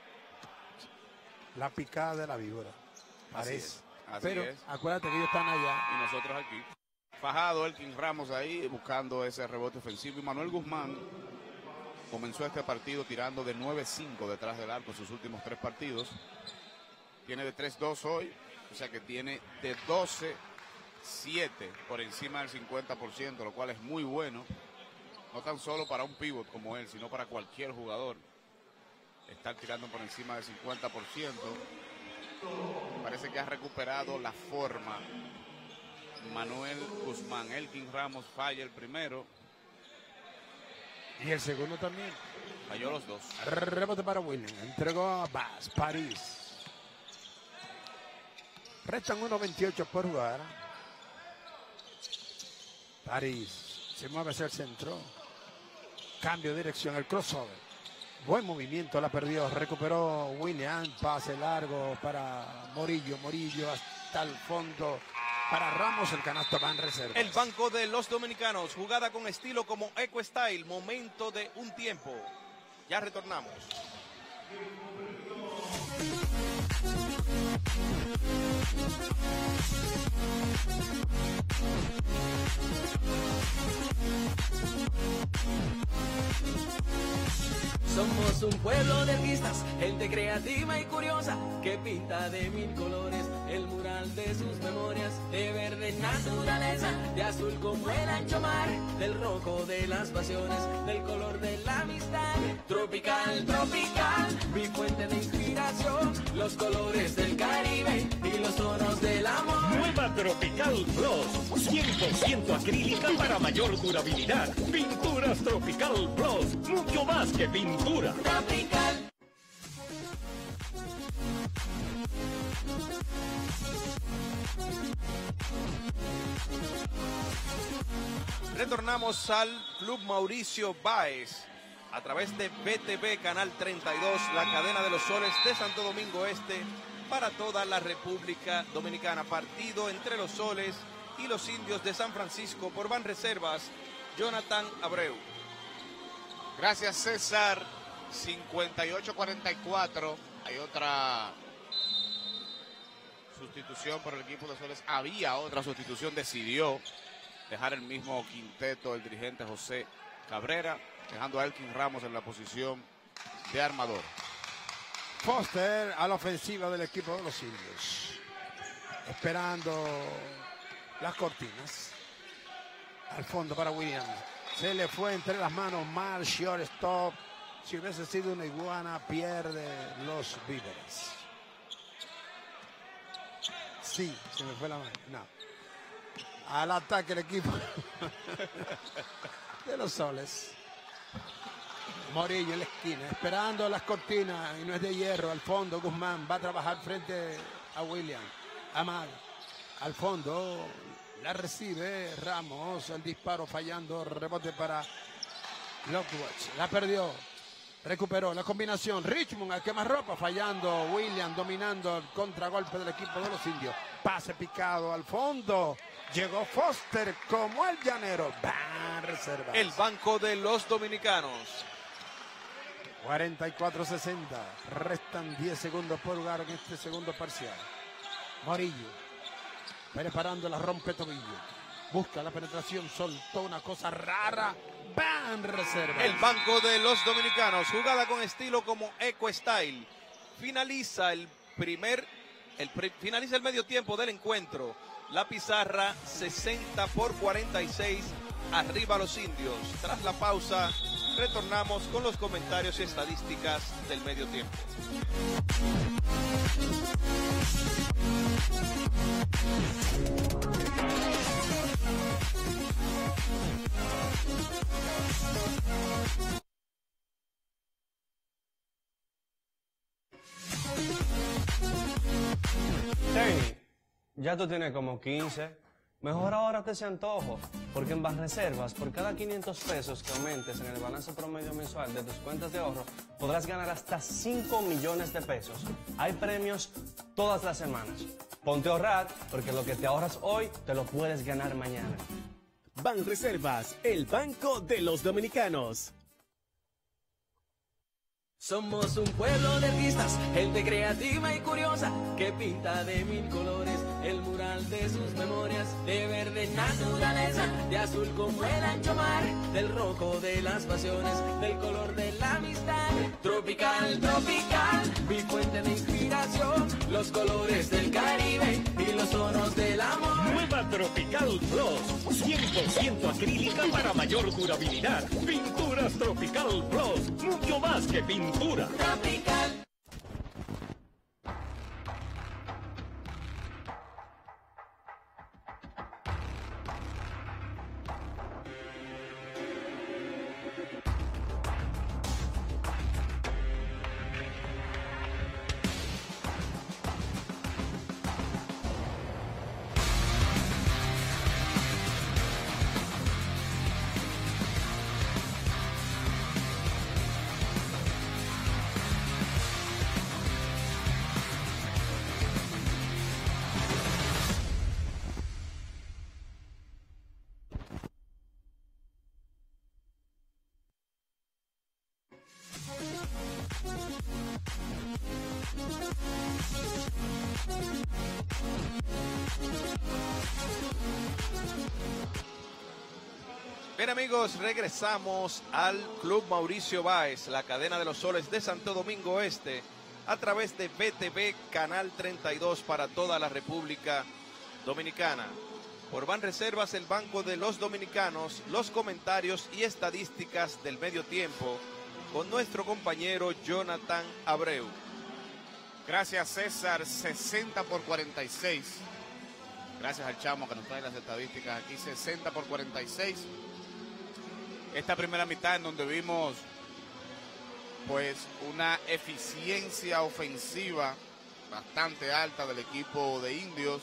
la picada de la víbora. Parece. Así es, así Pero es. acuérdate que ellos están allá. Y nosotros aquí. Fajado Elkin Ramos ahí buscando ese rebote ofensivo. Y Manuel Guzmán comenzó este partido tirando de nueve cinco detrás del arco sus últimos tres partidos. Tiene de tres dos hoy, o sea que tiene de doce siete por encima del cincuenta por ciento, lo cual es muy bueno. No tan solo para un pívot como él, sino para cualquier jugador. Estar tirando por encima del cincuenta por ciento. Parece que ha recuperado la forma Manuel Guzmán. Elkin Ramos falla el primero. Y el segundo también. Falló los dos. Rebote para William. Entregó a Bass. París. Restan uno veintiocho por jugar. París se mueve hacia el centro. Cambio de dirección. El crossover. Buen movimiento. La perdió. Recuperó William. Pase largo para Morillo. Morillo hasta el fondo. Para Ramos, el canasto va en reserva. El banco de los dominicanos, jugada con estilo como Eco Style, momento de un tiempo. Ya retornamos. Somos un pueblo de artistas, gente creativa y curiosa, que pinta de mil colores el mural de sus memorias, de verde naturaleza, de azul como el ancho mar, del rojo de las pasiones, del color de la amistad. Tropical, tropical, mi fuente de inspiración, los colores del Caribe y los tonos del amor. Nueva Tropical Plus, cien por ciento acrílica para mayor durabilidad. Pinturas Tropical Plus, mucho más que pintura. Tropical. Retornamos al Club Mauricio Báez a través de B T V Canal treinta y dos, la cadena de los soles de Santo Domingo Este para toda la República Dominicana. Partido entre los soles y los indios de San Francisco. Por Banreservas, Jonathan Abreu. Gracias, César. cincuenta y ocho cuarenta y cuatro. Hay otra sustitución por el equipo de Soles. Había otra sustitución. Decidió dejar el mismo quinteto el dirigente José Cabrera, dejando a Elkin Ramos en la posición de armador. Foster a la ofensiva del equipo de los indios. Esperando las cortinas. Al fondo para Williams. Se le fue entre las manos mal, shortstop. Si hubiese sido una iguana, pierde los víveres. Sí, se me fue la mano. No. Al ataque el equipo de los soles. Morillo en la esquina, esperando las cortinas, y no es de hierro. Al fondo Guzmán va a trabajar frente a William. Amado. Al fondo la recibe Ramos, el disparo fallando, rebote para Lockwood. La perdió. Recuperó la combinación. Richmond al quemarropa, fallando. William dominando el contragolpe del equipo de los indios. Pase picado al fondo. Llegó Foster como el llanero. Van Reservas. El banco de los dominicanos. cuarenta y cuatro sesenta. Restan diez segundos por jugar en este segundo parcial. Morillo. Preparando la rompe tobillo. Busca la penetración. Soltó una cosa rara. Van Reservas. El banco de los dominicanos. Jugada con estilo como Eco Style. Finaliza el primer, el pre, finaliza el medio tiempo del encuentro. La pizarra sesenta por cuarenta y seis. Arriba los indios. Tras la pausa, retornamos con los comentarios y estadísticas del medio tiempo. Hey, ya tú tienes como quince. Mejor ahora te se antojo, porque en Banreservas, por cada quinientos pesos que aumentes en el balance promedio mensual de tus cuentas de ahorro, podrás ganar hasta cinco millones de pesos. Hay premios todas las semanas. Ponte a ahorrar, porque lo que te ahorras hoy, te lo puedes ganar mañana. Banreservas, el banco de los dominicanos. Somos un pueblo de artistas, gente creativa y curiosa, que pinta de mil colores el mural de sus memorias, de verde naturaleza, de azul como el ancho mar, del rojo de las pasiones, del color de la amistad. Tropical, tropical, mi fuente de inspiración, los colores del Caribe y los tonos del amor. Nueva Tropical Plus, cien por ciento acrílica para mayor durabilidad. Pinturas Tropical Plus, mucho más que pintura. Tropical. Bien amigos, regresamos al Club Mauricio Báez, la cadena de los soles de Santo Domingo Este, a través de B T V Canal treinta y dos para toda la República Dominicana. Por Banreservas, el banco de los dominicanos, los comentarios y estadísticas del medio tiempo, con nuestro compañero Jonathan Abreu. Gracias César, sesenta por cuarenta y seis. Gracias al chamo que nos trae las estadísticas aquí, sesenta por cuarenta y seis. Esta primera mitad en donde vimos pues una eficiencia ofensiva bastante alta del equipo de indios,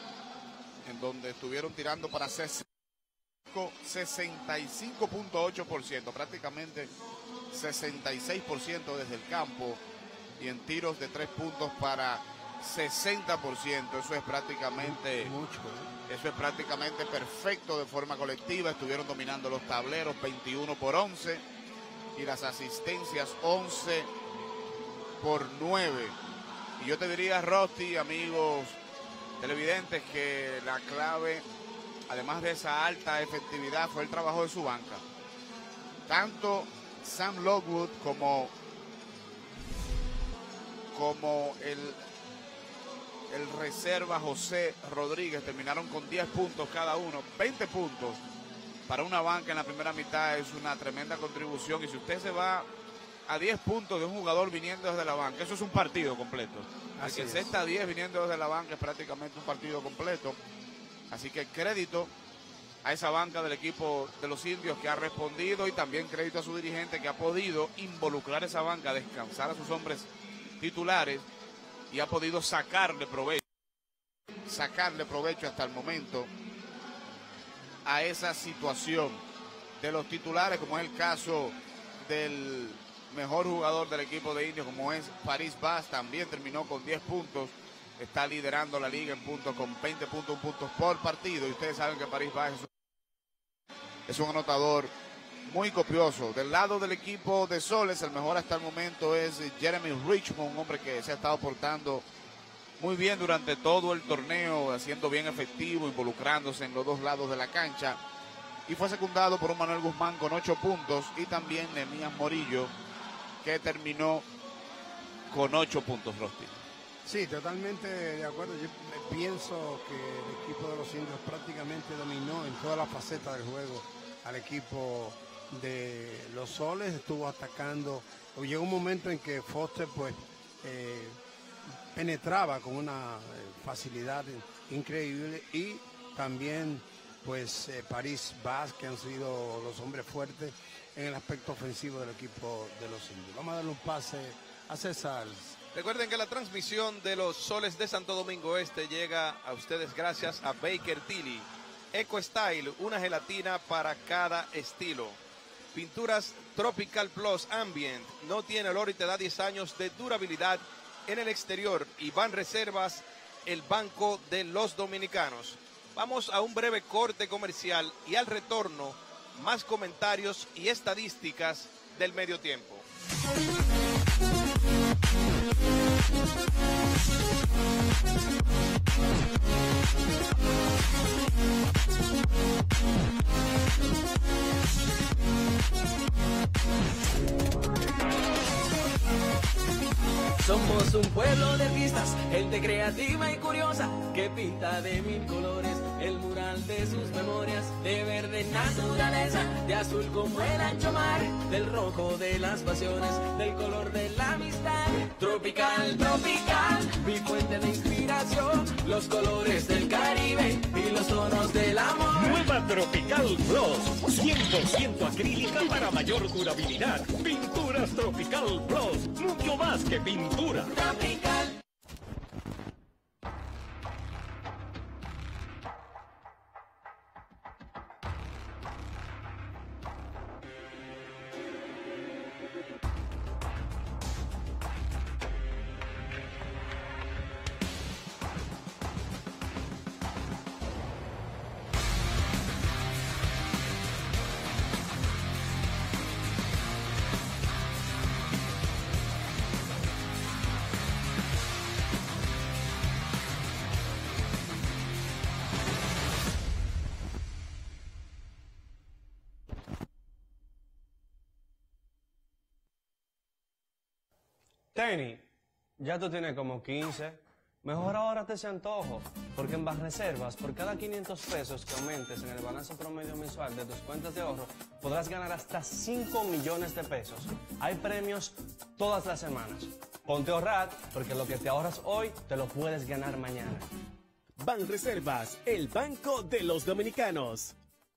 en donde estuvieron tirando para sesenta y cinco punto ocho por ciento, prácticamente sesenta y seis por ciento desde el campo, y en tiros de tres puntos para sesenta por ciento. Eso es prácticamente mucho, ¿eh? Eso es prácticamente perfecto de forma colectiva. Estuvieron dominando los tableros veintiuno por once y las asistencias once por nueve. Y yo te diría, Rosti, amigos televidentes, que la clave, además de esa alta efectividad, fue el trabajo de su banca. Tanto Sam Lockwood como, como el El reserva José Rodríguez terminaron con diez puntos cada uno, veinte puntos para una banca en la primera mitad es una tremenda contribución. Y si usted se va a diez puntos de un jugador viniendo desde la banca, eso es un partido completo. Así que se está a diez viniendo desde la banca es prácticamente un partido completo. Así que crédito a esa banca del equipo de los indios que ha respondido, y también crédito a su dirigente que ha podido involucrar esa banca, descansar a sus hombres titulares, y ha podido sacarle provecho, sacarle provecho hasta el momento a esa situación de los titulares, como es el caso del mejor jugador del equipo de Indios, como es París Bas, también terminó con diez puntos. Está liderando la liga en puntos con veinte punto uno puntos por partido. Y ustedes saben que París Bas es un, es un anotador muy copioso. Del lado del equipo de Soles, el mejor hasta el momento es Jeremy Richmond, un hombre que se ha estado portando muy bien durante todo el torneo, haciendo bien efectivo, involucrándose en los dos lados de la cancha. Y fue secundado por un Manuel Guzmán con ocho puntos y también Nemías Morillo, que terminó con ocho puntos, Rosti. Sí, totalmente de acuerdo. Yo pienso que el equipo de los Indios prácticamente dominó en todas las facetas del juego al equipo de los Soles. Estuvo atacando. Llegó un momento en que Foster pues eh, penetraba con una facilidad increíble, y también pues eh, París Bas, que han sido los hombres fuertes en el aspecto ofensivo del equipo de los Indios. Vamos a darle un pase a César. Recuerden que la transmisión de los Soles de Santo Domingo Este llega a ustedes gracias a Baker Tilly. Eco Style, una gelatina para cada estilo. Pinturas Tropical Plus Ambient, no tiene olor y te da diez años de durabilidad en el exterior. Y Banreservas, el banco de los dominicanos. Vamos a un breve corte comercial y al retorno, más comentarios y estadísticas del medio tiempo. Somos un pueblo de artistas, gente creativa y curiosa, que pinta de mil colores el mural de sus memorias, de verde naturaleza, de azul como el ancho mar, del rojo de las pasiones, del color de la amistad. Tropical, tropical, mi fuente de inspiración, los colores del Caribe y los tonos del amor. Nueva Tropical Plus, cien por ciento acrílica para mayor durabilidad. Pinturas Tropical Plus, mucho más que pintura. Tropical. Tenis, ya tú tienes como quince. Mejor ahora te ese antojo, porque en Banreservas, por cada quinientos pesos que aumentes en el balance promedio mensual de tus cuentas de ahorro, podrás ganar hasta cinco millones de pesos. Hay premios todas las semanas. Ponte a ahorrar, porque lo que te ahorras hoy, te lo puedes ganar mañana. Banreservas, el banco de los dominicanos.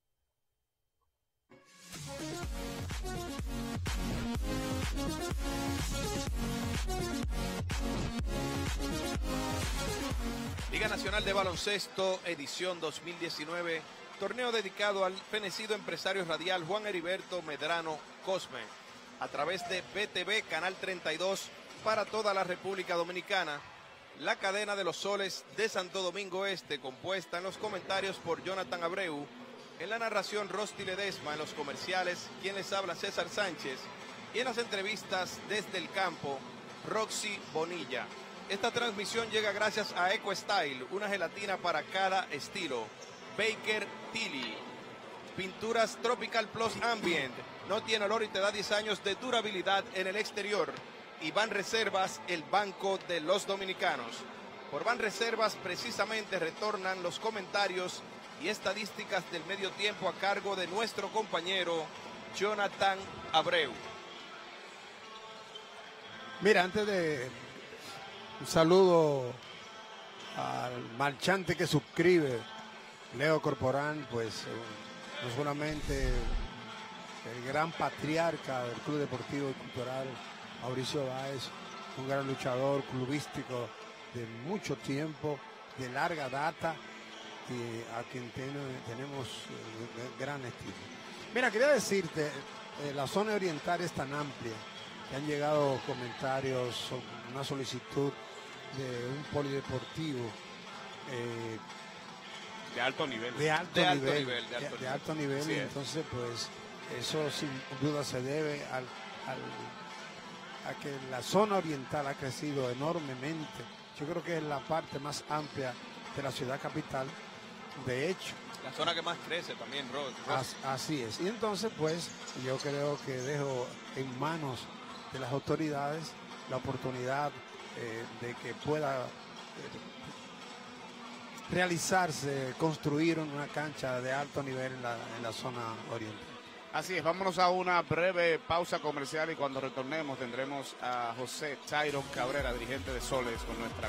Liga Nacional de Baloncesto, edición dos mil diecinueve, torneo dedicado al fenecido empresario radial Juan Heriberto Medrano Cosme, a través de B T V Canal treinta y dos para toda la República Dominicana. La cadena de los Soles de Santo Domingo Este, compuesta en los comentarios por Jonathan Abreu, en la narración Rosti Ledesma, en los comerciales quien les habla César Sánchez, y en las entrevistas desde el campo Roxy Bonilla. Esta transmisión llega gracias a Eco Style, una gelatina para cada estilo. Baker Tilly, Pinturas Tropical Plus Ambient, no tiene olor y te da diez años de durabilidad en el exterior. Y Banreservas, el banco de los dominicanos. Por Banreservas precisamente retornan los comentarios y estadísticas del medio tiempo a cargo de nuestro compañero Jonathan Abreu. Mira, antes de un saludo al marchante que suscribe, Leo Corporán, pues no solamente el gran patriarca del Club Deportivo y Cultural, Mauricio Báez, un gran luchador clubístico de mucho tiempo, de larga data, y a quien tiene, tenemos eh, gran estilo. Mira, quería decirte, eh, la zona oriental es tan amplia, que han llegado comentarios sobre una solicitud de un polideportivo eh, de alto nivel. De alto De alto nivel. nivel, de alto de- de nivel. alto nivel, Sí y es. entonces pues eso sin duda se debe al, al- a que la zona oriental ha crecido enormemente. Yo creo que es la parte más amplia de la ciudad capital. De hecho, La zona que más crece también, Rod. as- así es. Y entonces pues yo creo que dejo en manos de las autoridades la oportunidad eh, de que pueda eh, realizarse, construir una cancha de alto nivel en la, en la zona oriental. Así es, vámonos a una breve pausa comercial y cuando retornemos tendremos a José Tyron Cabrera, dirigente de Soles, con nuestra...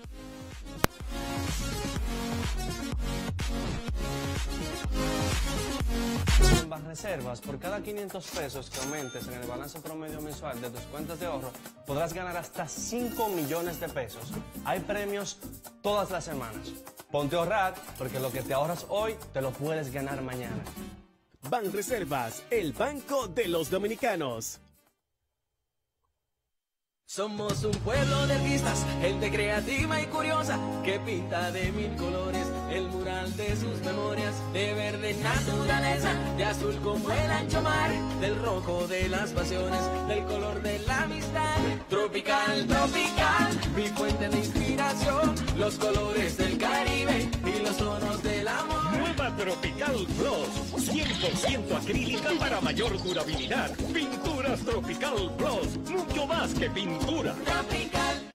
En Banreservas, por cada quinientos pesos que aumentes en el balance promedio mensual de tus cuentas de ahorro, podrás ganar hasta cinco millones de pesos. Hay premios todas las semanas. Ponte a ahorrar, porque lo que te ahorras hoy, te lo puedes ganar mañana. Banreservas, el banco de los dominicanos. Somos un pueblo de artistas, gente creativa y curiosa, que pinta de mil colores el mural de sus memorias, de verde naturaleza, de azul como el ancho mar, del rojo de las pasiones, del color de la amistad. Tropical, tropical, mi fuente de inspiración, los colores del Caribe y los tonos del amor. Nueva Tropical Plus, cien por ciento acrílica para mayor durabilidad. Pinturas Tropical Plus, mucho más que pintura. Tropical.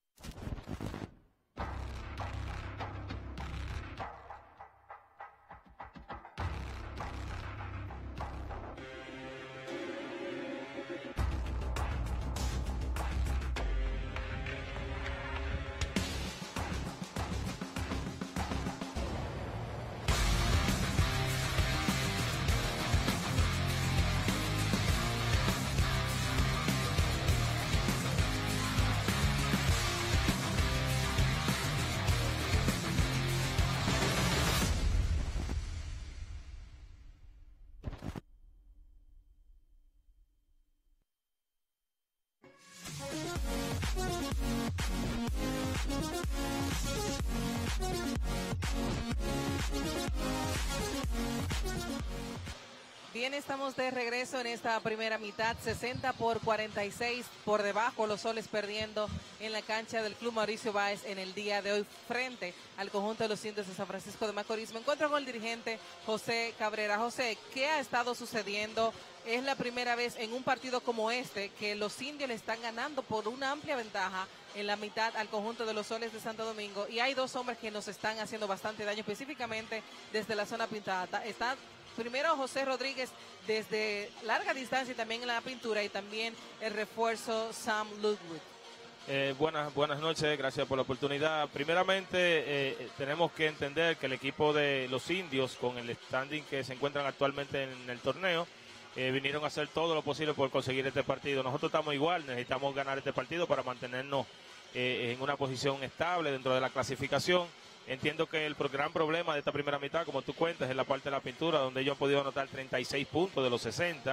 Bien, estamos de regreso en esta primera mitad, sesenta por cuarenta y seis por debajo, los Soles perdiendo en la cancha del Club Mauricio Báez en el día de hoy frente al conjunto de los Indios de San Francisco de Macorís. Me encuentro con el dirigente José Cabrera. José, ¿qué ha estado sucediendo? Es la primera vez en un partido como este que los Indios le están ganando por una amplia ventaja en la mitad al conjunto de los Soles de Santo Domingo, y hay dos hombres que nos están haciendo bastante daño, específicamente desde la zona pintada. Está primero José Rodríguez desde larga distancia y también en la pintura, y también el refuerzo Sam Ludwig. Eh, buenas, buenas noches, gracias por la oportunidad. Primeramente, eh, tenemos que entender que el equipo de los Indios, con el standing que se encuentran actualmente en el torneo, eh, vinieron a hacer todo lo posible por conseguir este partido. Nosotros estamos igual, necesitamos ganar este partido para mantenernos eh, en una posición estable dentro de la clasificación. Entiendo que el pro- gran problema de esta primera mitad, como tú cuentas, es la parte de la pintura, donde ellos han podido anotar treinta y seis puntos de los sesenta.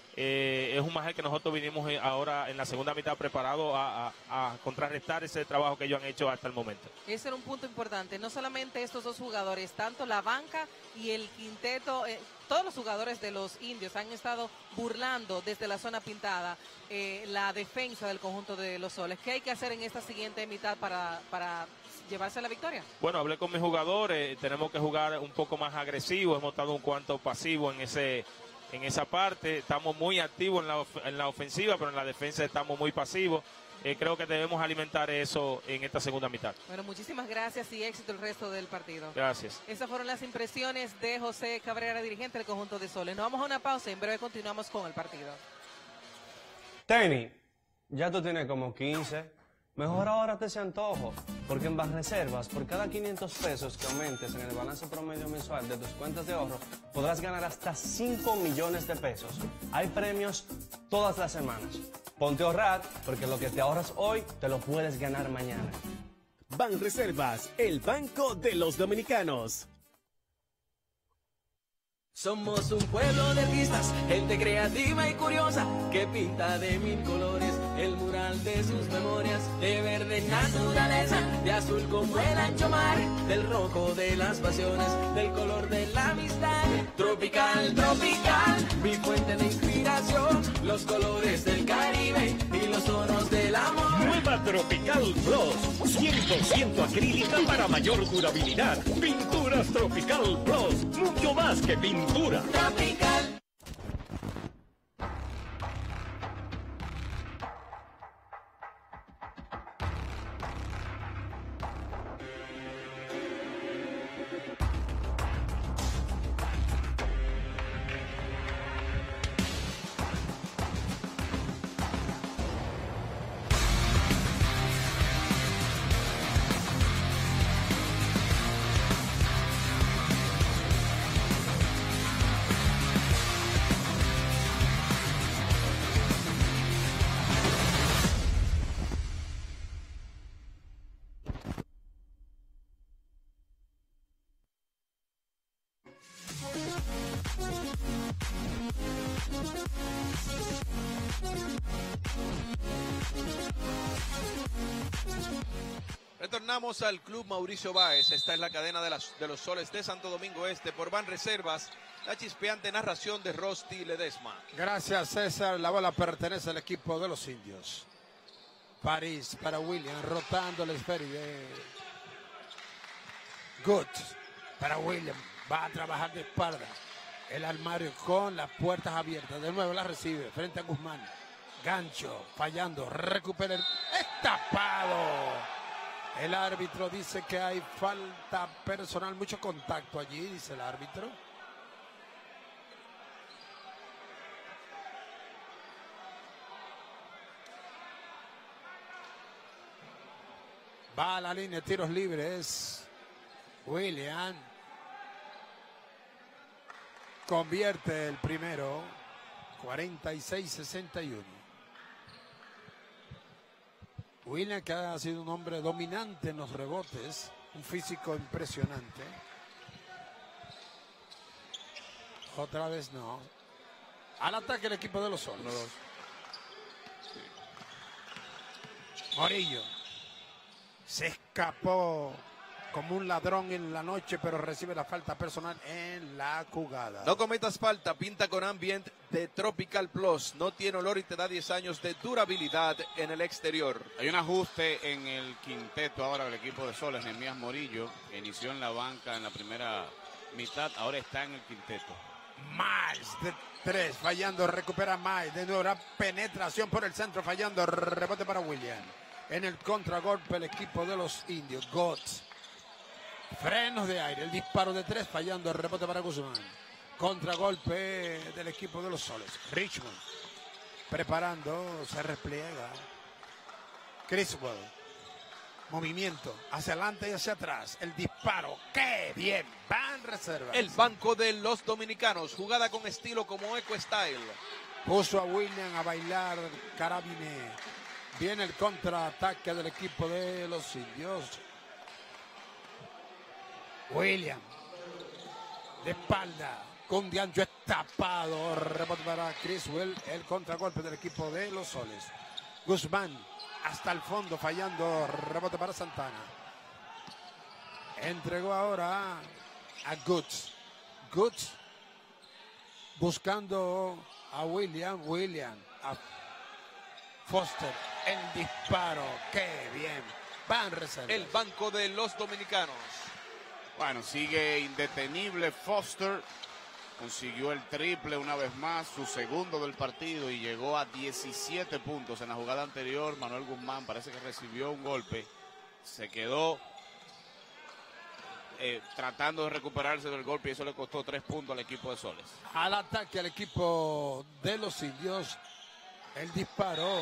Eh, es un margen que nosotros vinimos eh, ahora en la segunda mitad preparados a, a- a contrarrestar ese trabajo que ellos han hecho hasta el momento. Ese era un punto importante, no solamente estos dos jugadores, tanto la banca y el quinteto, eh, todos los jugadores de los Indios han estado burlando desde la zona pintada eh, la defensa del conjunto de los Soles. ¿Qué hay que hacer en esta siguiente mitad para, para llevarse a la victoria? Bueno, hablé con mis jugadores, tenemos que jugar un poco más agresivo, hemos estado un cuanto pasivo en ese en esa parte, estamos muy activos en la, of- en la ofensiva, pero en la defensa estamos muy pasivos. Eh, creo que debemos alimentar eso en esta segunda mitad. Bueno, muchísimas gracias y éxito el resto del partido. Gracias. Esas fueron las impresiones de José Cabrera, dirigente del conjunto de Soles. Nos vamos a una pausa y en breve continuamos con el partido. Tenis, ya tú tienes como quince. Mejor ahora te se antojo, porque en Banreservas, por cada quinientos pesos que aumentes en el balance promedio mensual de tus cuentas de ahorro, podrás ganar hasta cinco millones de pesos. Hay premios todas las semanas. Ponte a ahorrar, porque lo que te ahorras hoy, te lo puedes ganar mañana. Banreservas, el banco de los dominicanos. Somos un pueblo de artistas, gente creativa y curiosa, que pinta de mil colores el mural de sus memorias, de verde naturaleza, de azul como el ancho mar, del rojo de las pasiones, del color de la amistad. Tropical, tropical, mi fuente de inspiración, los colores del Caribe y los tonos del amor. Nueva Tropical Plus, cien por ciento acrílica para mayor durabilidad. Pinturas Tropical Plus, mucho más que pintura. Tropical. Retornamos al Club Mauricio Báez. Esta es la cadena de, las, de los Soles de Santo Domingo Este por Banreservas. La chispeante narración de Rosti Ledesma. Gracias, César. La bola pertenece al equipo de los indios. París para William, rotando el esférico. Good para William. Va a trabajar de espalda. El armario con las puertas abiertas. De nuevo la recibe frente a Guzmán. Gancho, fallando. Recupera el... ¡Estapado! El árbitro dice que hay falta personal, mucho contacto allí, dice el árbitro. Va a la línea de tiros libres. William convierte el primero. cuarenta y seis sesenta y uno. William, que ha sido un hombre dominante en los rebotes, un físico impresionante. Otra vez no. Al ataque el equipo de los Soles. Morillo se escapó como un ladrón en la noche, pero recibe la falta personal en la jugada. No cometas falta, pinta con Ambient de Tropical Plus. No tiene olor y te da diez años de durabilidad en el exterior. Hay un ajuste en el quinteto ahora del equipo de Soles. Nehemías Morillo, que inició en la banca en la primera mitad, ahora está en el quinteto. Miles de tres, fallando, recupera Miles. De nuevo, la penetración por el centro, fallando, rebote para William. En el contragolpe el equipo de los indios. Gotts. Frenos de aire, el disparo de tres, fallando, el rebote para Guzmán. Contragolpe del equipo de los Soles. Richmond preparando, se repliega. Criswell, movimiento hacia adelante y hacia atrás. El disparo, ¡qué bien! Banreservas. El banco de los dominicanos, jugada con estilo como Eco Style. Puso a William a bailar Carabiné. Viene el contraataque del equipo de los indios. William, de espalda, con de ancho estapado, rebote para Criswell, el contragolpe del equipo de los Soles. Guzmán, hasta el fondo, fallando, rebote para Santana. Entregó ahora a Goods. Goods, buscando a William, William, a Foster, el disparo, qué bien, Banreservas. El banco de los dominicanos. Bueno, sigue indetenible Foster, consiguió el triple una vez más, su segundo del partido y llegó a diecisiete puntos. En la jugada anterior, Manuel Guzmán parece que recibió un golpe, se quedó eh, tratando de recuperarse del golpe y eso le costó tres puntos al equipo de Soles. Al ataque al equipo de los indios, el disparo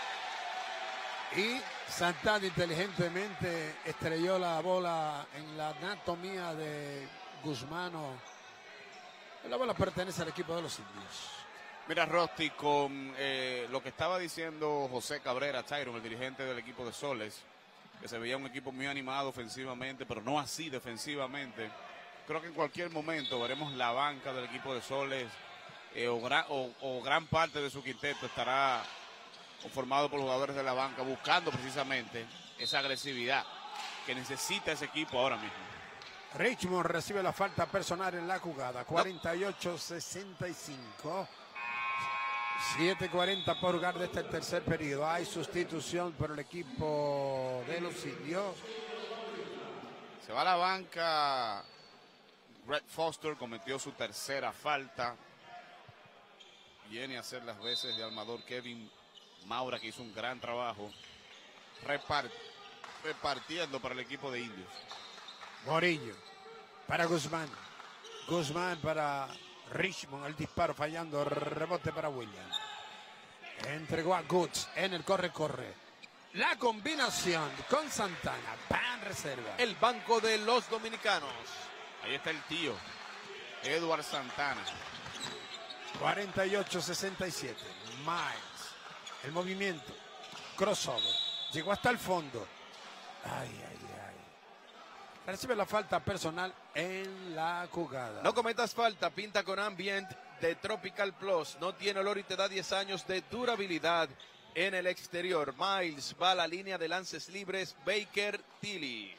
y Santana inteligentemente estrelló la bola en la anatomía de Guzmán. La bola pertenece al equipo de los indios. Mira, Rosti, con eh, lo que estaba diciendo José Cabrera, Tyron, el dirigente del equipo de Soles, que se veía un equipo muy animado ofensivamente, pero no así defensivamente. creo que en cualquier momento veremos la banca del equipo de Soles eh, o, gran, o, o gran parte de su quinteto estará formado por jugadores de la banca buscando precisamente esa agresividad que necesita ese equipo ahora mismo. Richmond recibe la falta personal en la jugada, cuarenta y ocho sesenta y cinco. siete cuarenta por jugar de este tercer periodo. Hay sustitución por el equipo de los indios. Se va a la banca. Greg Foster cometió su tercera falta. Viene a hacer las veces de armador Kevin Maura, que hizo un gran trabajo repart repartiendo para el equipo de indios. Morillo para Guzmán. Guzmán para Richmond. El disparo fallando. Rebote para Williams. Entregó a Goods en el corre-corre. La combinación con Santana. Pan reserva. El banco de los dominicanos. Ahí está el tío. Edward Santana. cuarenta y ocho sesenta y siete. Miles. El movimiento. Crossover. Llegó hasta el fondo. Ay, ay, ay. Recibe la falta personal en la jugada. No cometas falta, pinta con Ambient de Tropical Plus. No tiene olor y te da diez años de durabilidad en el exterior. Miles va a la línea de lances libres. Baker Tilly.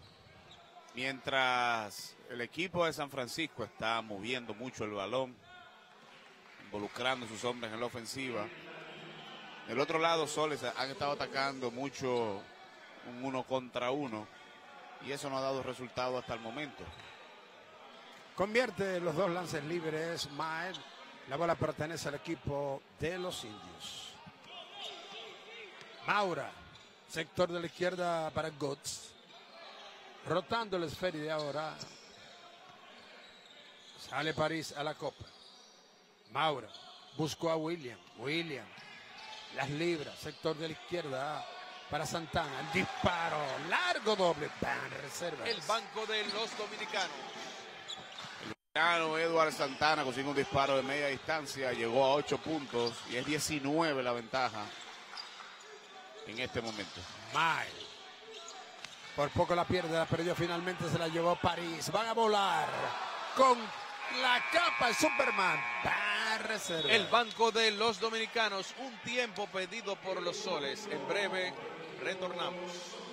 Mientras el equipo de San Francisco está moviendo mucho el balón, involucrando a sus hombres en la ofensiva, del otro lado Soles han estado atacando mucho un uno contra uno. Y eso no ha dado resultado hasta el momento. Convierte los dos lances libres. Miles. La bola pertenece al equipo de los indios. Maura. Sector de la izquierda para Goods. Rotando el esférico de ahora. Sale París a la copa. Maura. Buscó a William. William. Las libras. Sector de la izquierda para Santana. El disparo. Largo doble. Pan reserva. El banco de los dominicanos. El dominicano Edward Santana consigue un disparo de media distancia. Llegó a ocho puntos. Y es diecinueve la ventaja en este momento. Miles. Por poco la pierde. La perdió finalmente. Se la llevó París. Van a volar. Con la capa de Superman. Pan reserva. El banco de los dominicanos. Un tiempo pedido por los Soles. En breve retornamos.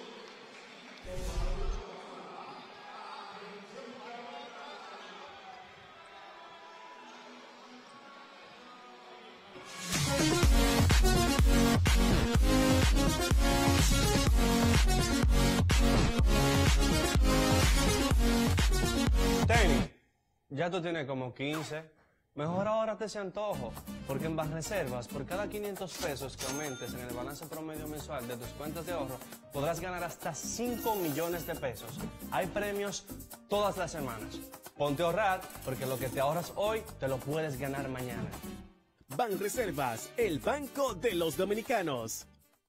Tenis, ya tú tienes como quince. Mejor ahora te se antojo, porque en Banreservas, por cada quinientos pesos que aumentes en el balance promedio mensual de tus cuentas de ahorro, podrás ganar hasta cinco millones de pesos. Hay premios todas las semanas. Ponte a ahorrar, porque lo que te ahorras hoy, te lo puedes ganar mañana. Banreservas, el banco de los dominicanos.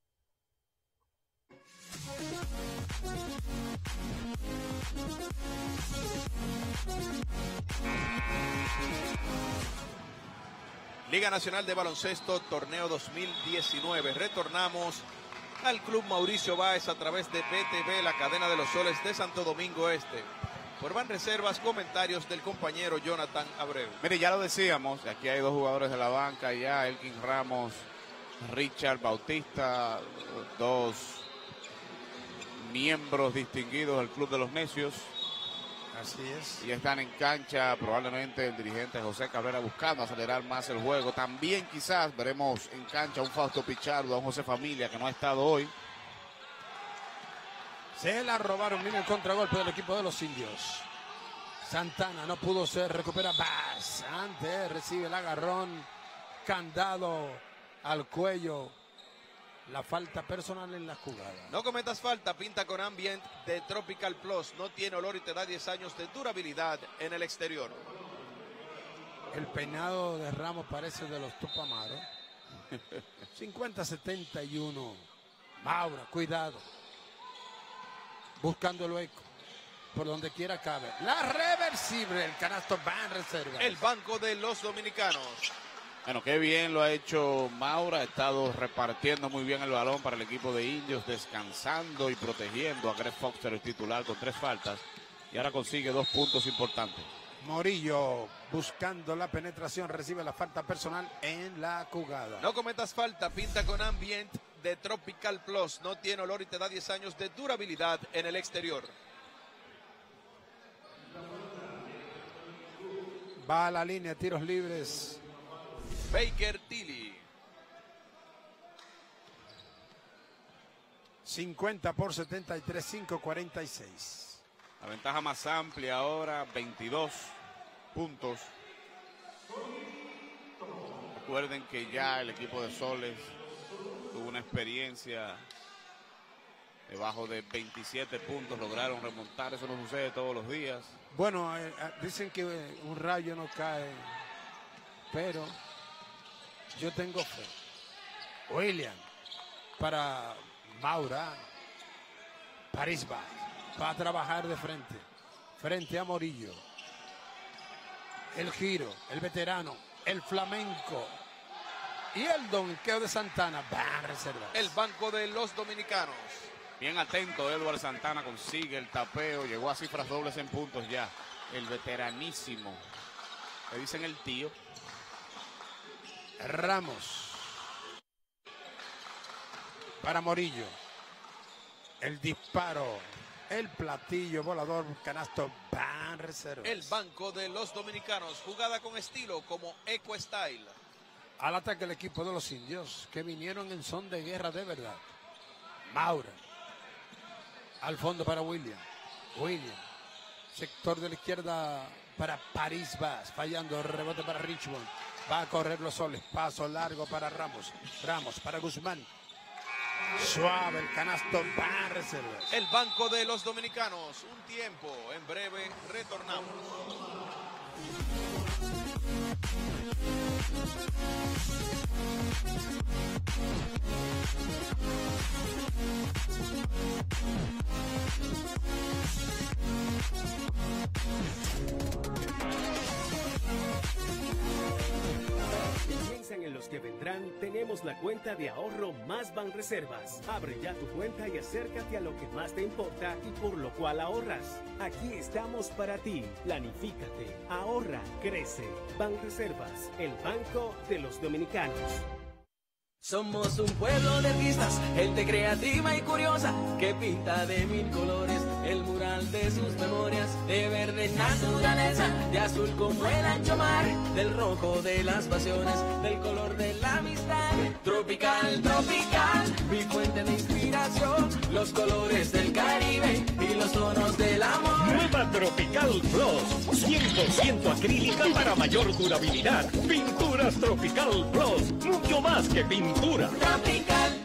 Liga Nacional de Baloncesto, torneo dos mil diecinueve. Retornamos al Club Mauricio Báez a través de B T V, la cadena de los Soles de Santo Domingo Este. Por Banreservas, comentarios del compañero Jonathan Abreu. Mire, ya lo decíamos, aquí hay dos jugadores de la banca ya, Elkin Ramos, Richard Bautista, dos miembros distinguidos del Club de los Necios. Así es. Y están en cancha probablemente el dirigente José Cabrera buscando acelerar más el juego. También quizás veremos en cancha a un Fausto Pichardo, a un José Familia que no ha estado hoy. Se la robaron, mira el contragolpe del equipo de los indios. Santana no pudo ser, recupera Bass. Antes recibe el agarrón, candado al cuello. La falta personal en la jugada. No cometas falta, pinta con Ambient de Tropical Plus. No tiene olor y te da diez años de durabilidad en el exterior. El peinado de Ramos parece de los Tupamaros. cincuenta setenta y uno. Maura, cuidado. Buscando el hueco. Por donde quiera cabe. La reversible, el canasto van reserva. El banco de los dominicanos. Bueno, qué bien lo ha hecho Maura, ha estado repartiendo muy bien el balón para el equipo de indios, descansando y protegiendo a Greg Foster, el titular, con tres faltas. y ahora consigue dos puntos importantes. Morillo buscando la penetración, recibe la falta personal en la jugada. No cometas falta, pinta con Ambient de Tropical Plus. No tiene olor y te da diez años de durabilidad en el exterior. Va a la línea, tiros libres. Baker Tilly. cincuenta por setenta y tres, cinco cuarenta y seis. La ventaja más amplia ahora, veintidós puntos. Recuerden que ya el equipo de Soles tuvo una experiencia debajo de veintisiete puntos, lograron remontar, eso no sucede todos los días. Bueno, eh, dicen que un rayo no cae, pero yo tengo fe. William para Maura. París va, va a trabajar de frente, frente a Morillo. El giro, el veterano, el flamenco y el donqueo de Santana. Va a reservar. El banco de los dominicanos. Bien atento, Edward Santana consigue el tapeo, llegó a cifras dobles en puntos ya. El veteranísimo, le dicen el tío. Ramos. Para Morillo. El disparo, el platillo volador, canasto, van reservas. El banco de los dominicanos, jugada con estilo como Eco Style. Al ataque el equipo de los indios, que vinieron en son de guerra de verdad. Maura. Al fondo para William. William. Sector de la izquierda para París Vaz. Fallando, rebote para Richmond. Va a correr los Soles. Paso largo para Ramos. Ramos para Guzmán. Suave el canasto, va a reservas. El banco de los dominicanos. Un tiempo, en breve retornamos. Piensan en los que vendrán, tenemos la cuenta de ahorro Más Banreservas. Abre ya tu cuenta y acércate a lo que más te importa y por lo cual ahorras. Aquí estamos para ti. Planifícate, ahorra, crece. Banreservas, el banco de los dominicanos. Somos un pueblo de artistas, gente creativa y curiosa, que pinta de mil colores el mural de sus memorias, de verde naturaleza, de azul como el ancho mar, del rojo de las pasiones, del color de la amistad. Tropical, tropical, mi fuente de inspiración, los colores del Caribe y los tonos del amor. Nueva Tropical Plus, cien por ciento acrílica para mayor durabilidad. Pinturas Tropical Plus, mucho más que pintura. Tropical.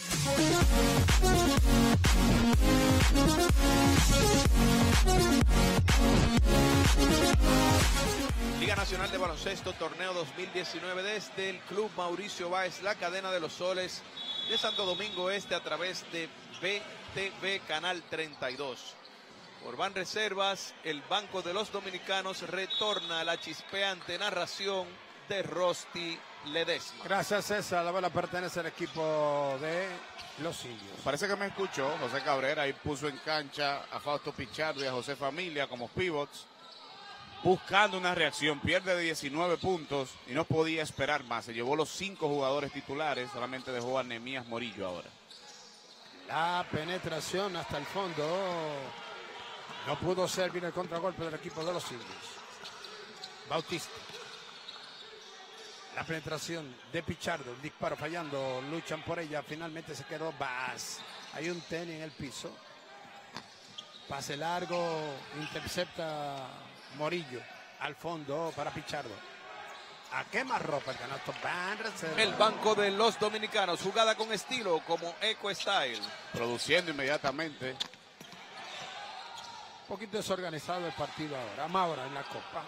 Liga Nacional de Baloncesto, torneo dos mil diecinueve desde el Club Mauricio Báez, la cadena de los Soles de Santo Domingo Este a través de B T V Canal treinta y dos. Por Banreservas, el Banco de los Dominicanos retorna a la chispeante narración de Rosti Ledesma. Gracias, César. La bola pertenece al equipo de los indios. Parece que me escuchó José Cabrera y puso en cancha a Fausto Pichardo y a José Familia como pivots, buscando una reacción. Pierde de diecinueve puntos y no podía esperar más. Se llevó los cinco jugadores titulares, solamente dejó a Nemías Morillo ahora. La penetración hasta el fondo. No pudo servir el contragolpe del equipo de los indios. Bautista. La penetración de Pichardo, el disparo fallando, luchan por ella, finalmente se quedó Vaz. Hay un tenis en el piso. Pase largo, intercepta Morillo. Al fondo para Pichardo. A quema ropa el canasto. Van reserva. El Banco de los Dominicanos, jugada con estilo como Eco Style. Produciendo inmediatamente. Un poquito desorganizado el partido ahora. Maura en la copa.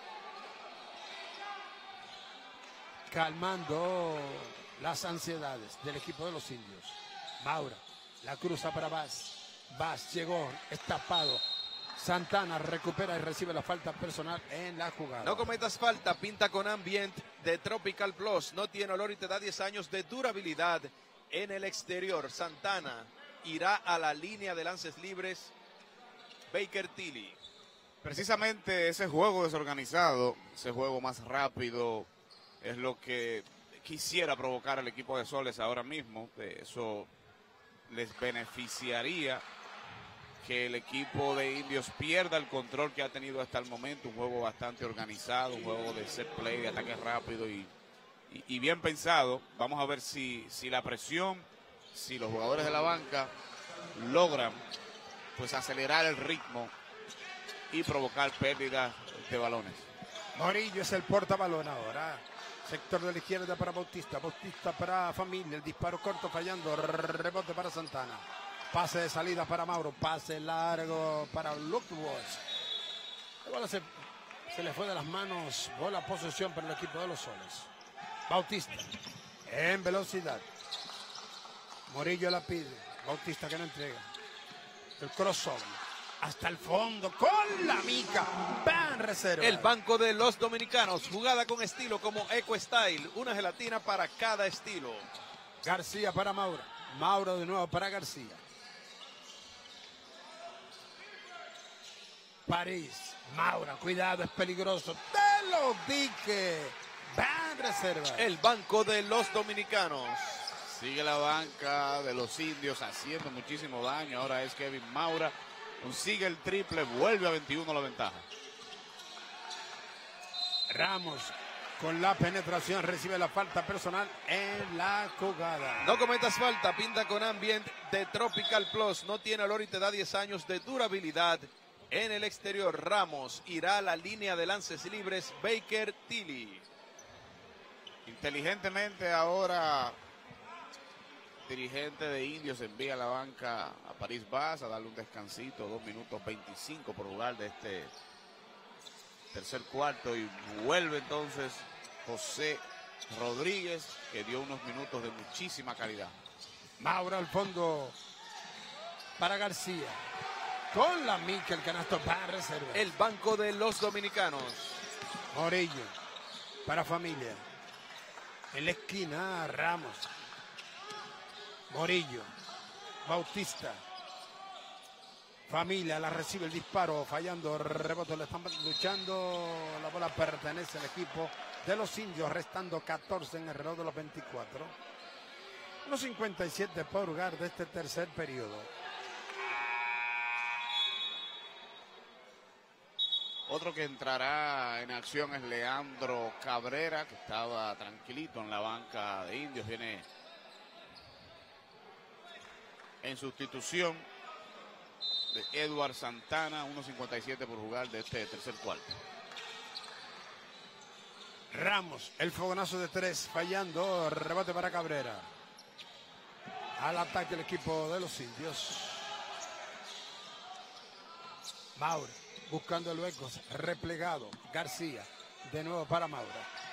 Calmando las ansiedades del equipo de los indios. Maura, la cruza para Vaz. Vaz llegó, estapado. Santana recupera y recibe la falta personal en la jugada. No cometas falta, pinta con Ambient de Tropical Plus. No tiene olor y te da diez años de durabilidad en el exterior. Santana irá a la línea de lances libres. Baker Tilly. Precisamente ese juego desorganizado, ese juego más rápido, es lo que quisiera provocar el equipo de Soles ahora mismo. Eso les beneficiaría que el equipo de Indios pierda el control que ha tenido hasta el momento. Un juego bastante organizado, un juego de set play, de ataque rápido y, y, y bien pensado. Vamos a ver si, si la presión, si los jugadores de la banca logran pues acelerar el ritmo y provocar pérdidas de balones. Morillo es el portabalón ahora. Sector de la izquierda para Bautista. Bautista para Familia. El disparo corto fallando. Rebote para Santana. Pase de salida para Mauro. Pase largo para Luftwurst. La bola se, se le fue de las manos. Bola posesión para el equipo de los Soles. Bautista en velocidad. Morillo la pide. Bautista que no entrega. El crossover. Hasta el fondo con la mica. Van reserva. El banco de los dominicanos. Jugada con estilo como Eco Style. Una gelatina para cada estilo. García para Mauro. Mauro de nuevo para García. París. Maura, cuidado, es peligroso. Te lo dije. Van reserva. El banco de los dominicanos. Sigue la banca de los Indios haciendo muchísimo daño. Ahora es Kevin Maura. Consigue el triple, vuelve a veintiuno la ventaja. Ramos con la penetración recibe la falta personal en la jugada. No cometas falta, pinta con Ambient de Tropical Plus. No tiene olor y te da diez años de durabilidad. En el exterior, Ramos irá a la línea de lances libres. Baker Tilly. Inteligentemente ahora, dirigente de Indios envía a la banca a París Bas a darle un descansito, dos minutos veinticinco por jugar de este tercer cuarto, y vuelve entonces José Rodríguez, que dio unos minutos de muchísima calidad. Mauro al fondo para García. Con la mica el canasto para reserva. El banco de los dominicanos. Morillo para Familia. En la esquina Ramos. Morillo, Bautista, Familia, la recibe el disparo, fallando, rebote, le están luchando, la bola pertenece al equipo de los Indios, restando catorce en el reloj de los veinticuatro. uno cincuenta y siete por jugar de este tercer periodo. Otro que entrará en acción es Leandro Cabrera, que estaba tranquilito en la banca de Indios, viene en sustitución de Edward Santana, uno cincuenta y siete por jugar de este tercer cuarto. Ramos, el fogonazo de tres, fallando, rebote para Cabrera. Al ataque el equipo de los Indios. Mauro, buscando el hueco, replegado. García, de nuevo para Mauro.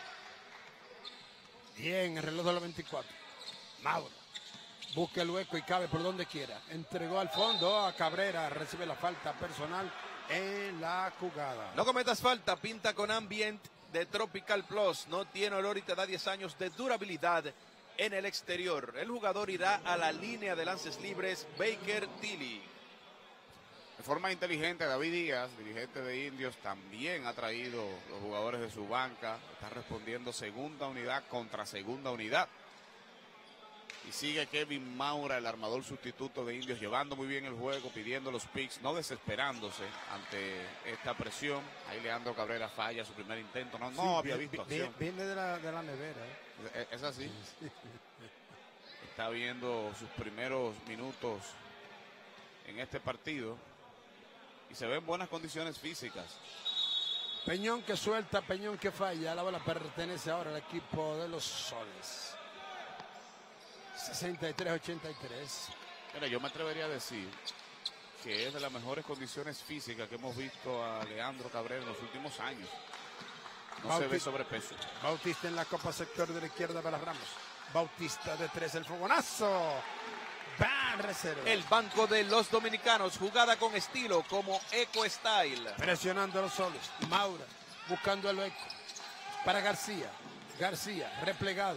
Bien, el reloj de los veinticuatro. Mauro. Busca el hueco y cabe por donde quiera. Entregó al fondo a Cabrera. Recibe la falta personal en la jugada. No cometas falta. Pinta con Ambient de Tropical Plus. No tiene olor y te da diez años de durabilidad en el exterior. El jugador irá a la línea de lances libres. Baker Tilly. De forma inteligente, David Díaz, dirigente de Indios, también ha traído los jugadores de su banca. Está respondiendo segunda unidad contra segunda unidad. Y sigue Kevin Maura, el armador sustituto de Indios, llevando muy bien el juego, pidiendo los picks, no desesperándose ante esta presión. Ahí Leandro Cabrera falla su primer intento. No, no sí, había viene, visto acción. Viene de la, de la nevera. ¿eh? Es, es así. Está viendo sus primeros minutos en este partido y se ve en buenas condiciones físicas. Peñón que suelta, Peñón que falla. La bola pertenece ahora al equipo de los Soles. sesenta y tres ochenta y tres. Mira, yo me atrevería a decir que es de las mejores condiciones físicas que hemos visto a Leandro Cabrera en los últimos años. No Bautista, se ve sobrepeso. Bautista en la copa sector de la izquierda para Ramos. Bautista de tres, el fogonazo. Van reserva. El banco de los dominicanos, jugada con estilo como Eco Style. Presionando a los Soles. Maura buscando el eco para García. García replegado.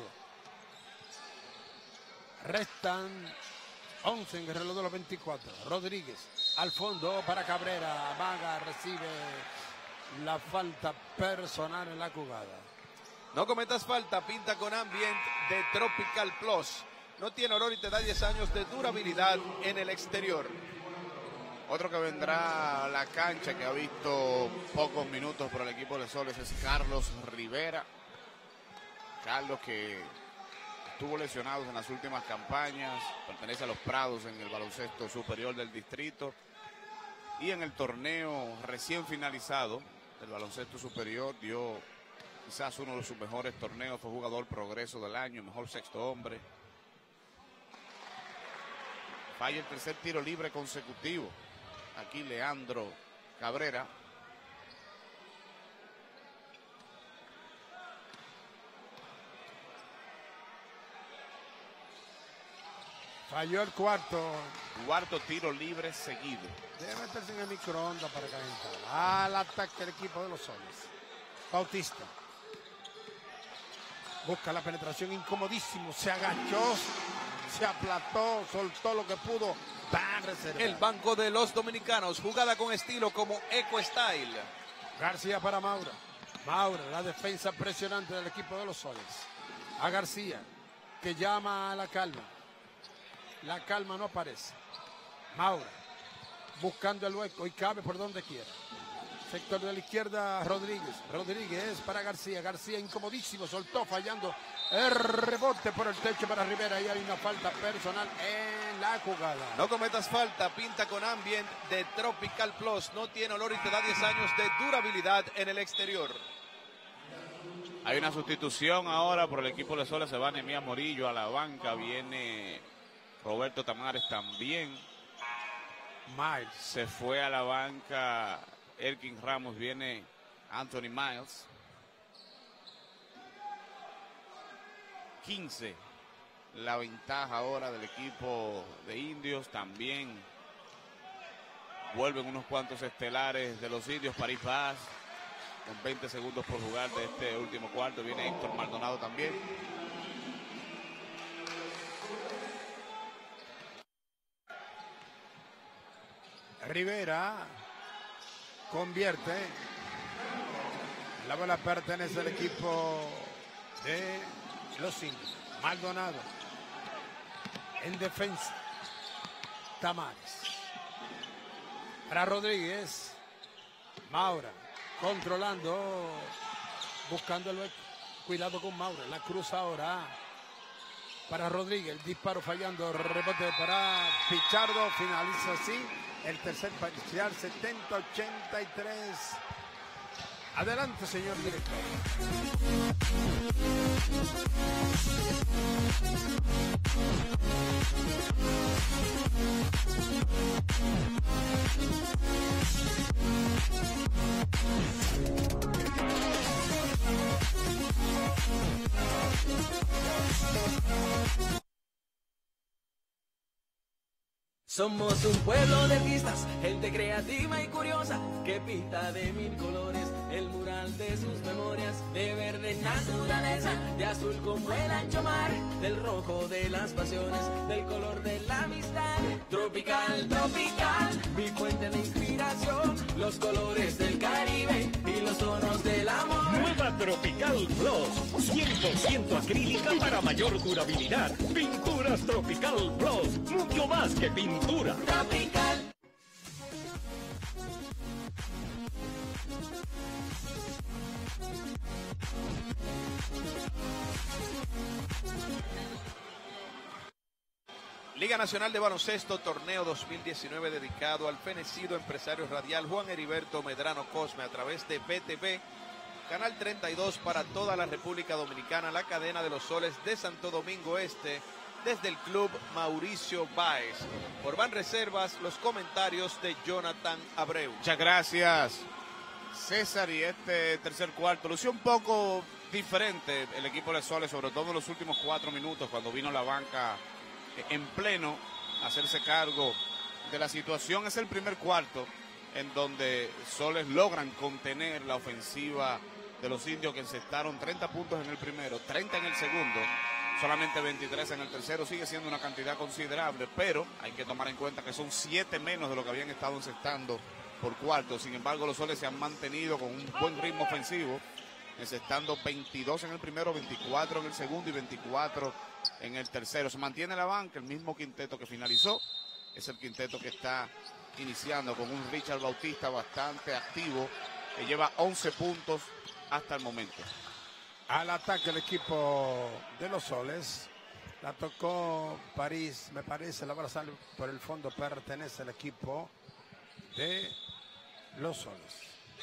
Restan once en el reloj de los veinticuatro. Rodríguez al fondo para Cabrera. Maga recibe la falta personal en la jugada. No cometas falta, pinta con Ambient de Tropical Plus. No tiene olor y te da diez años de durabilidad en el exterior. Otro que vendrá a la cancha, que ha visto pocos minutos por el equipo de Soles, es Carlos Rivera. Carlos, que estuvo lesionado en las últimas campañas, pertenece a los Prados en el baloncesto superior del distrito. Y en el torneo recién finalizado del baloncesto superior dio quizás uno de sus mejores torneos, fue jugador progreso del año, mejor sexto hombre. Falla el tercer tiro libre consecutivo. Aquí Leandro Cabrera. Falló el cuarto. Cuarto tiro libre seguido. Debe meterse en el microondas para calentar. Al ataque del equipo de los Soles. Bautista. Busca la penetración, incomodísimo. Se agachó, se aplató, soltó lo que pudo. El banco de los dominicanos, jugada con estilo como Eco Style. García para Maura. Maura, la defensa presionante del equipo de los Soles. A García, que llama a la calma. La calma no aparece. Maura, buscando el hueco y cabe por donde quiera. Sector de la izquierda, Rodríguez. Rodríguez para García. García incomodísimo, soltó, fallando. El rebote por el techo para Rivera. Y hay una falta personal en la jugada. No cometas falta, pinta con Ambient de Tropical Plus. No tiene olor y te da diez años de durabilidad en el exterior. Hay una sustitución ahora por el equipo de Soles. Se va Nemías Morillo a la banca. Viene Roberto Tamares también. Miles. Se fue a la banca Elkin Ramos. Viene Anthony Miles. quince la ventaja ahora del equipo de Indios. También vuelven unos cuantos estelares de los Indios. París Paz con veinte segundos por jugar de este último cuarto. Viene Héctor Maldonado también. Rivera convierte. La bola pertenece al equipo de los Indios. Maldonado en defensa. Tamares para Rodríguez. Maura controlando, buscando el hueco. Cuidado con Maura. La cruz ahora para Rodríguez. El disparo fallando. Rebote para Pichardo. Finaliza así el tercer parcial. setenta ochenta y tres. Adelante, señor director. Somos un pueblo de artistas, gente creativa y curiosa, que pinta de mil colores el mural de sus memorias, de verde naturaleza, de azul como el ancho mar, del rojo de las pasiones, del color de la amistad. Tropical, tropical, mi fuente de inspiración, los colores del Caribe y los tonos del amor. Nueva Tropical Plus, cien por ciento acrílica para mayor durabilidad. Pinturas Tropical Plus, mucho más que pintura. Tropical. Liga Nacional de Baloncesto, torneo dos mil diecinueve dedicado al fenecido empresario radial Juan Heriberto Medrano Cosme a través de B T V, Canal treinta y dos para toda la República Dominicana, la cadena de los Soles de Santo Domingo Este, desde el Club Mauricio Báez. Por Banreservas, los comentarios de Jonathan Abreu. Muchas gracias, César. Y este tercer cuarto lució un poco diferente el equipo de Soles, sobre todo en los últimos cuatro minutos, cuando vino la banca en pleno a hacerse cargo de la situación. Es el primer cuarto en donde Soles logran contener la ofensiva de los Indios, que encestaron treinta puntos en el primero, treinta en el segundo, Solamente veintitrés en el tercero, sigue siendo una cantidad considerable, pero hay que tomar en cuenta que son siete menos de lo que habían estado encestando por cuarto. Sin embargo, los Soles se han mantenido con un buen ritmo ofensivo, encestando veintidós en el primero, veinticuatro en el segundo y veinticuatro en el tercero. Se mantiene la banca, el mismo quinteto que finalizó, es el quinteto que está iniciando con un Richard Bautista bastante activo, que lleva once puntos hasta el momento. Al ataque el equipo de los Soles. La tocó París, me parece, la bola sale por el fondo, pertenece al equipo de los Soles.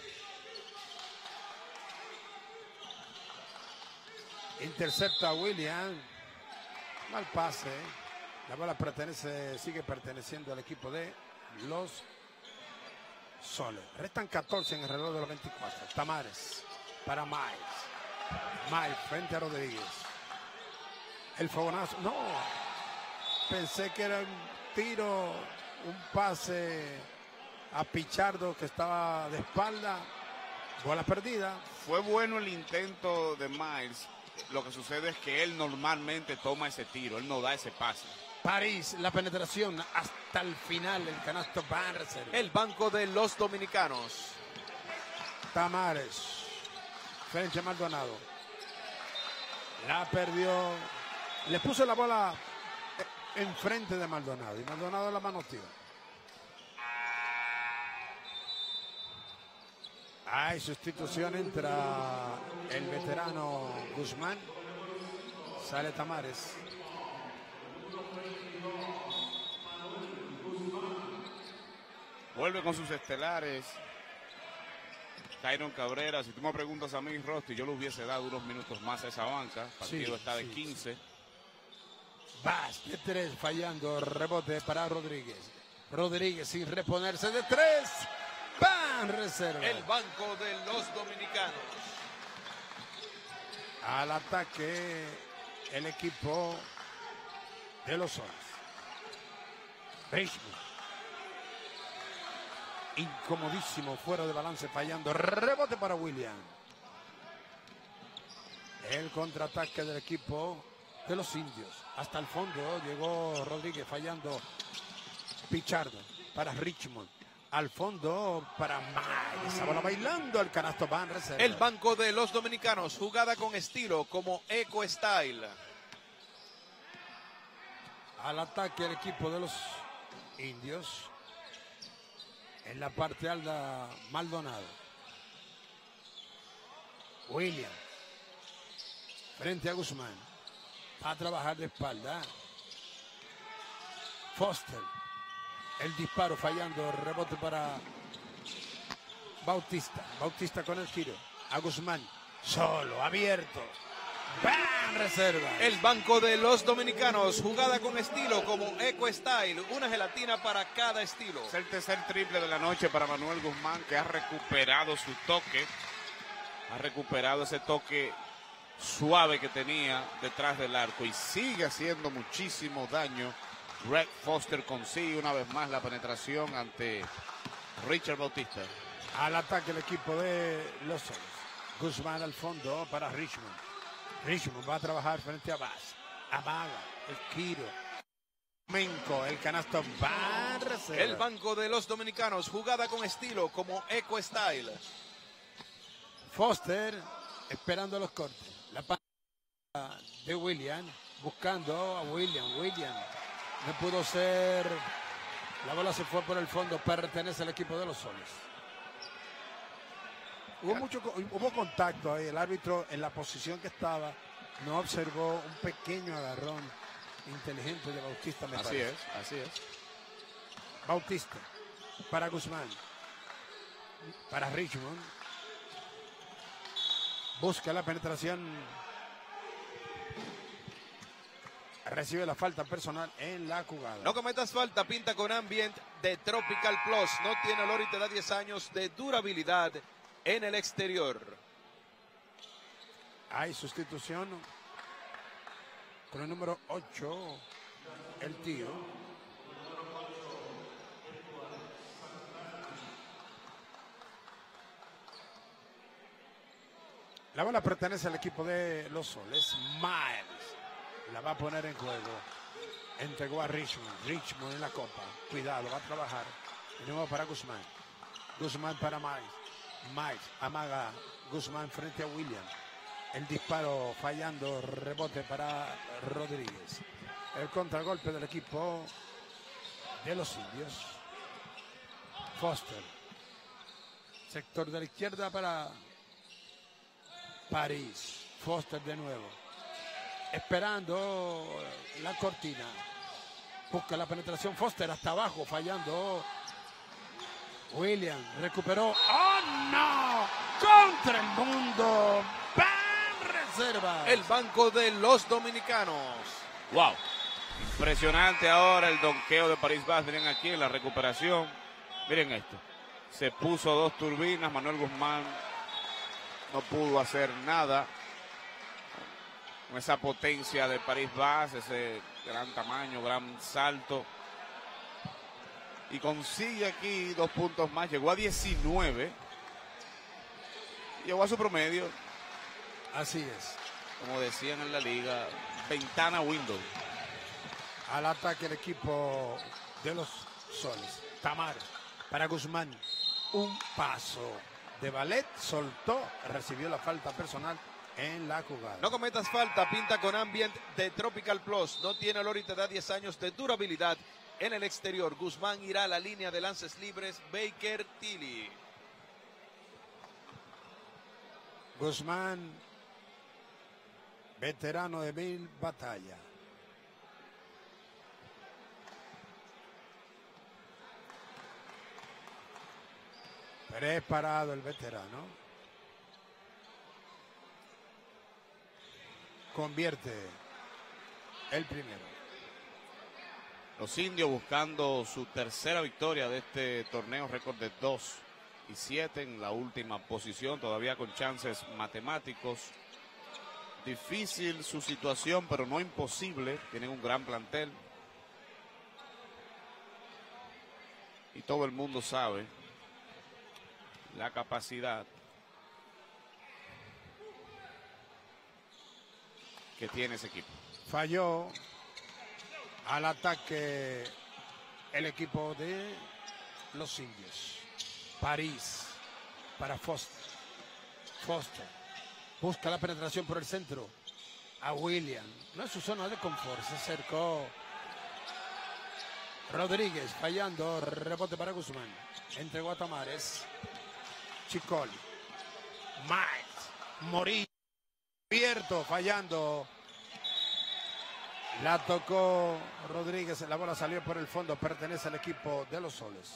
Intercepta a William. Mal pase. La bola pertenece, sigue perteneciendo al equipo de los Soles. Restan catorce en el reloj de los veinticuatro. Tamares para Miles. Miles frente a Rodríguez. El fogonazo. No. Pensé que era un tiro, un pase a Pichardo que estaba de espalda. Bola perdida. Fue bueno el intento de Miles. Lo que sucede es que él normalmente toma ese tiro. Él no da ese pase. París, la penetración hasta el final. El canasto van reserva. El banco de los dominicanos. Tamares. Frente a Maldonado. La perdió. Le puso la bola enfrente de Maldonado. Y Maldonado la manoteó. Hay sustitución. Entra el veterano Guzmán. Sale Tamares. Vuelve con sus estelares Tyron Cabrera. Si tú me preguntas a mí, Rosti, yo le hubiese dado unos minutos más a esa banca. El partido Sí, está de sí, quince. Vas de tres, fallando. Rebote para Rodríguez. Rodríguez sin reponerse de tres. Van reserva. El banco de los dominicanos. Al ataque el equipo de los Soles. Richmond. Incomodísimo, fuera de balance, fallando. Rebote para William. El contraataque del equipo de los indios. Hasta el fondo llegó Rodríguez fallando. Pichardo para Richmond. Al fondo para Miles. Esa bola bailando al canasto van reserva. El banco de los dominicanos. Jugada con estilo como Eco Style. Al ataque el equipo de los indios. En la parte alta, Maldonado. William. Frente a Guzmán. Va a trabajar de espalda. Foster. El disparo fallando. Rebote para Bautista. Bautista con el tiro. A Guzmán. Solo, abierto. ¡Bam! Reserva. El banco de los dominicanos. Jugada con estilo como Eco Style. Una gelatina para cada estilo. Es el tercer triple de la noche para Manuel Guzmán, que ha recuperado su toque. Ha recuperado ese toque suave que tenía detrás del arco y sigue haciendo muchísimo daño. Greg Foster consigue una vez más la penetración ante Richard Bautista. Al ataque el equipo de los Soles. Guzmán al fondo para Richmond. Richmond va a trabajar frente a Bass. Amaga, el Kiro. Menco, el canasto va a reserva. El banco de los dominicanos. Jugada con estilo como Eco Style. Foster esperando los cortes. La pantalla de William. Buscando a William. William no pudo ser. La bola se fue por el fondo. Pertenece al equipo de los Soles. Hubo mucho, hubo contacto ahí. El árbitro en la posición que estaba no observó un pequeño agarrón inteligente de Bautista. Me así parece. es, así es. Bautista para Guzmán, para Richmond. Busca la penetración. Recibe la falta personal en la jugada. No cometas falta, pinta con Ambient de Tropical Plus. No tiene olor y te da diez años de durabilidad en el exterior. Hay sustitución con el número ocho, el tío. La bola pertenece al equipo de los Soles. Miles la va a poner en juego. Entregó a Richmond. Richmond en la copa. Cuidado, va a trabajar. De nuevo para Guzmán. Guzmán para Miles. Miles amaga Guzmán frente a William. El disparo fallando. Rebote para Rodríguez. El contragolpe del equipo de los indios. Foster. Sector de la izquierda para París. Foster de nuevo. Esperando la cortina. Busca la penetración. Foster hasta abajo. Fallando. William recuperó. ¡Oh, no! ¡Contra el mundo! ¡Van Reservas! El banco de los dominicanos. ¡Wow! Impresionante ahora el donqueo de París Bas. Miren aquí en la recuperación. Miren esto. Se puso dos turbinas. Manuel Guzmán no pudo hacer nada. Con esa potencia de París Bas, ese gran tamaño, gran salto. Y consigue aquí dos puntos más. Llegó a diecinueve. Llegó a su promedio. Así es. Como decían en la liga, ventana window. Al ataque el equipo de los Soles. Tamar para Guzmán. Un paso de ballet. Soltó. Recibió la falta personal en la jugada. No cometas falta. Pinta con Ambient de Tropical Plus. No tiene olor y te da diez años de durabilidad. En el exterior, Guzmán irá a la línea de lances libres. Baker Tilly. Guzmán, veterano de mil batallas. Preparado el veterano. Convierte el primero. Los indios buscando su tercera victoria de este torneo, récord de dos y siete en la última posición, todavía con chances matemáticos. Difícil su situación, pero no imposible. Tienen un gran plantel. Y todo el mundo sabe la capacidad que tiene ese equipo. Falló al ataque el equipo de los indios. París para Foster. Foster busca la penetración por el centro a William. No es su zona de confort. Se acercó Rodríguez fallando. Rebote para Guzmán. Entregó a Tamares. Chicoli. Miles. Morillo. Abierto fallando. La tocó Rodríguez, la bola salió por el fondo, pertenece al equipo de los Soles.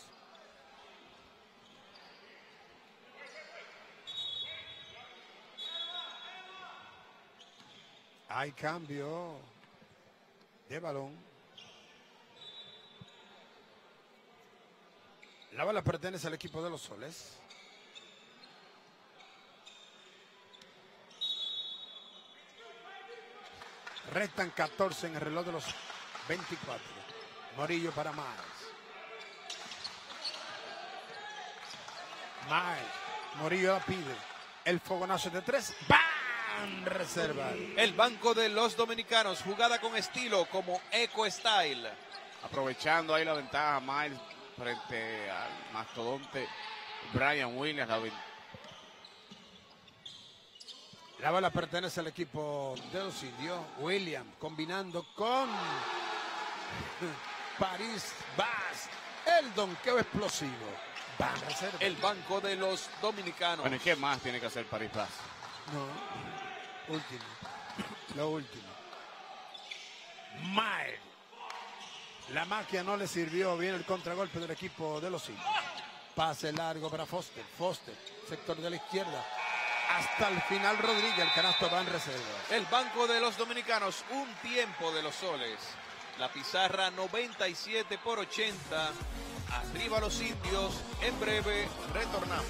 Hay cambio de balón. La bola pertenece al equipo de los Soles. Restan catorce en el reloj de los veinticuatro. Morillo para Miles. Miles. Morillo la pide. El fogonazo de tres. ¡Bam! Reserva. El banco de los dominicanos. Jugada con estilo como Eco Style. Aprovechando ahí la ventaja Miles frente al mastodonte Brian Williams. La ventaja. La bola pertenece al equipo de los indios. William combinando con París Bas. El donqueo explosivo. Van Reserva. El banco de los dominicanos. Bueno, ¿y qué más tiene que hacer París Bas? No. Último. Lo último. Miles. La magia no le sirvió. Viene el contragolpe del equipo de los indios. Pase largo para Foster. Foster. Sector de la izquierda. Hasta el final Rodríguez, el canasto va en reserva. El banco de los dominicanos, un tiempo de los Soles. La pizarra noventa y siete por ochenta. Arriba los indios. En breve retornamos.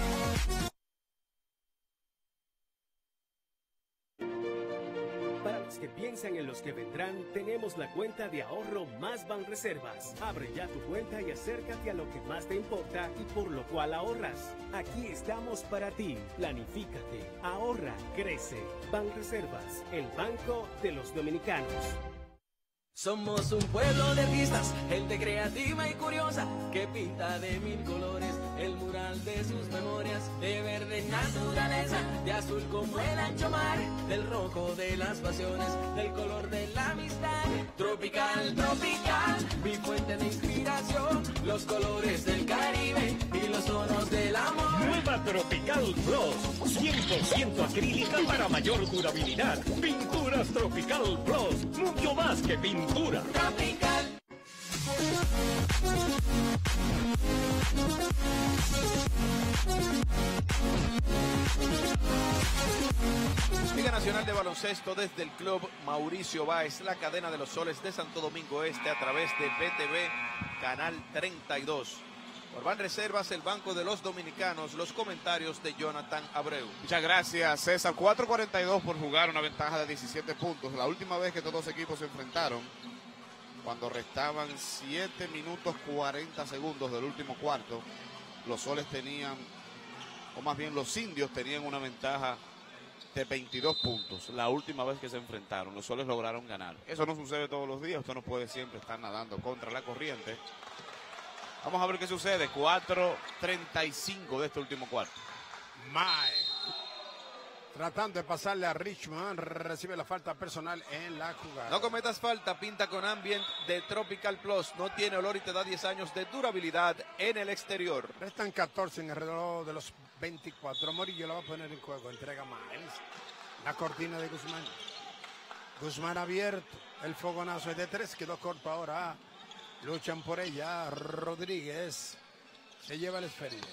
Para los que piensan en los que vendrán, tenemos la cuenta de ahorro Más Banreservas. Abre ya tu cuenta y acércate a lo que más te importa y por lo cual ahorras. Aquí estamos para ti. Planifícate, ahorra, crece. Banreservas, el banco de los dominicanos. Somos un pueblo de artistas, gente creativa y curiosa, que pinta de mil colores el mural de sus memorias, de verde naturaleza, de azul como el ancho mar, del rojo de las pasiones, del color de la amistad. Tropical, tropical, mi fuente de inspiración, los colores del Caribe y los tonos del amor. Nueva Tropical Plus, cien por ciento acrílica para mayor durabilidad. Pinturas Tropical Plus, mucho más que pintura. Tropical. Liga Nacional de Baloncesto desde el Club Mauricio Báez, la cadena de los soles de Santo Domingo Este a través de B T V, Canal treinta y dos. Por Banreservas, el Banco de los Dominicanos, los comentarios de Jonathan Abreu. Muchas gracias, César. cuatro cuarenta y dos por jugar, una ventaja de diecisiete puntos. La última vez que estos dos equipos se enfrentaron, cuando restaban siete minutos cuarenta segundos del último cuarto, los soles tenían, o más bien los indios tenían una ventaja de veintidós puntos. La última vez que se enfrentaron, los soles lograron ganar. Eso no sucede todos los días, usted no puede siempre estar nadando contra la corriente. Vamos a ver qué sucede. cuatro treinta y cinco de este último cuarto. Mae. Tratando de pasarle a Richmond, recibe la falta personal en la jugada. No cometas falta, pinta con Ambient de Tropical Plus. No tiene olor y te da diez años de durabilidad en el exterior. Restan catorce en el reloj de los veinticuatro. Morillo la va a poner en juego. Entrega Miles. La cortina de Guzmán. Guzmán abierto. El fogonazo es de tres. Quedó corto ahora. Luchan por ella. Rodríguez se lleva el esférico.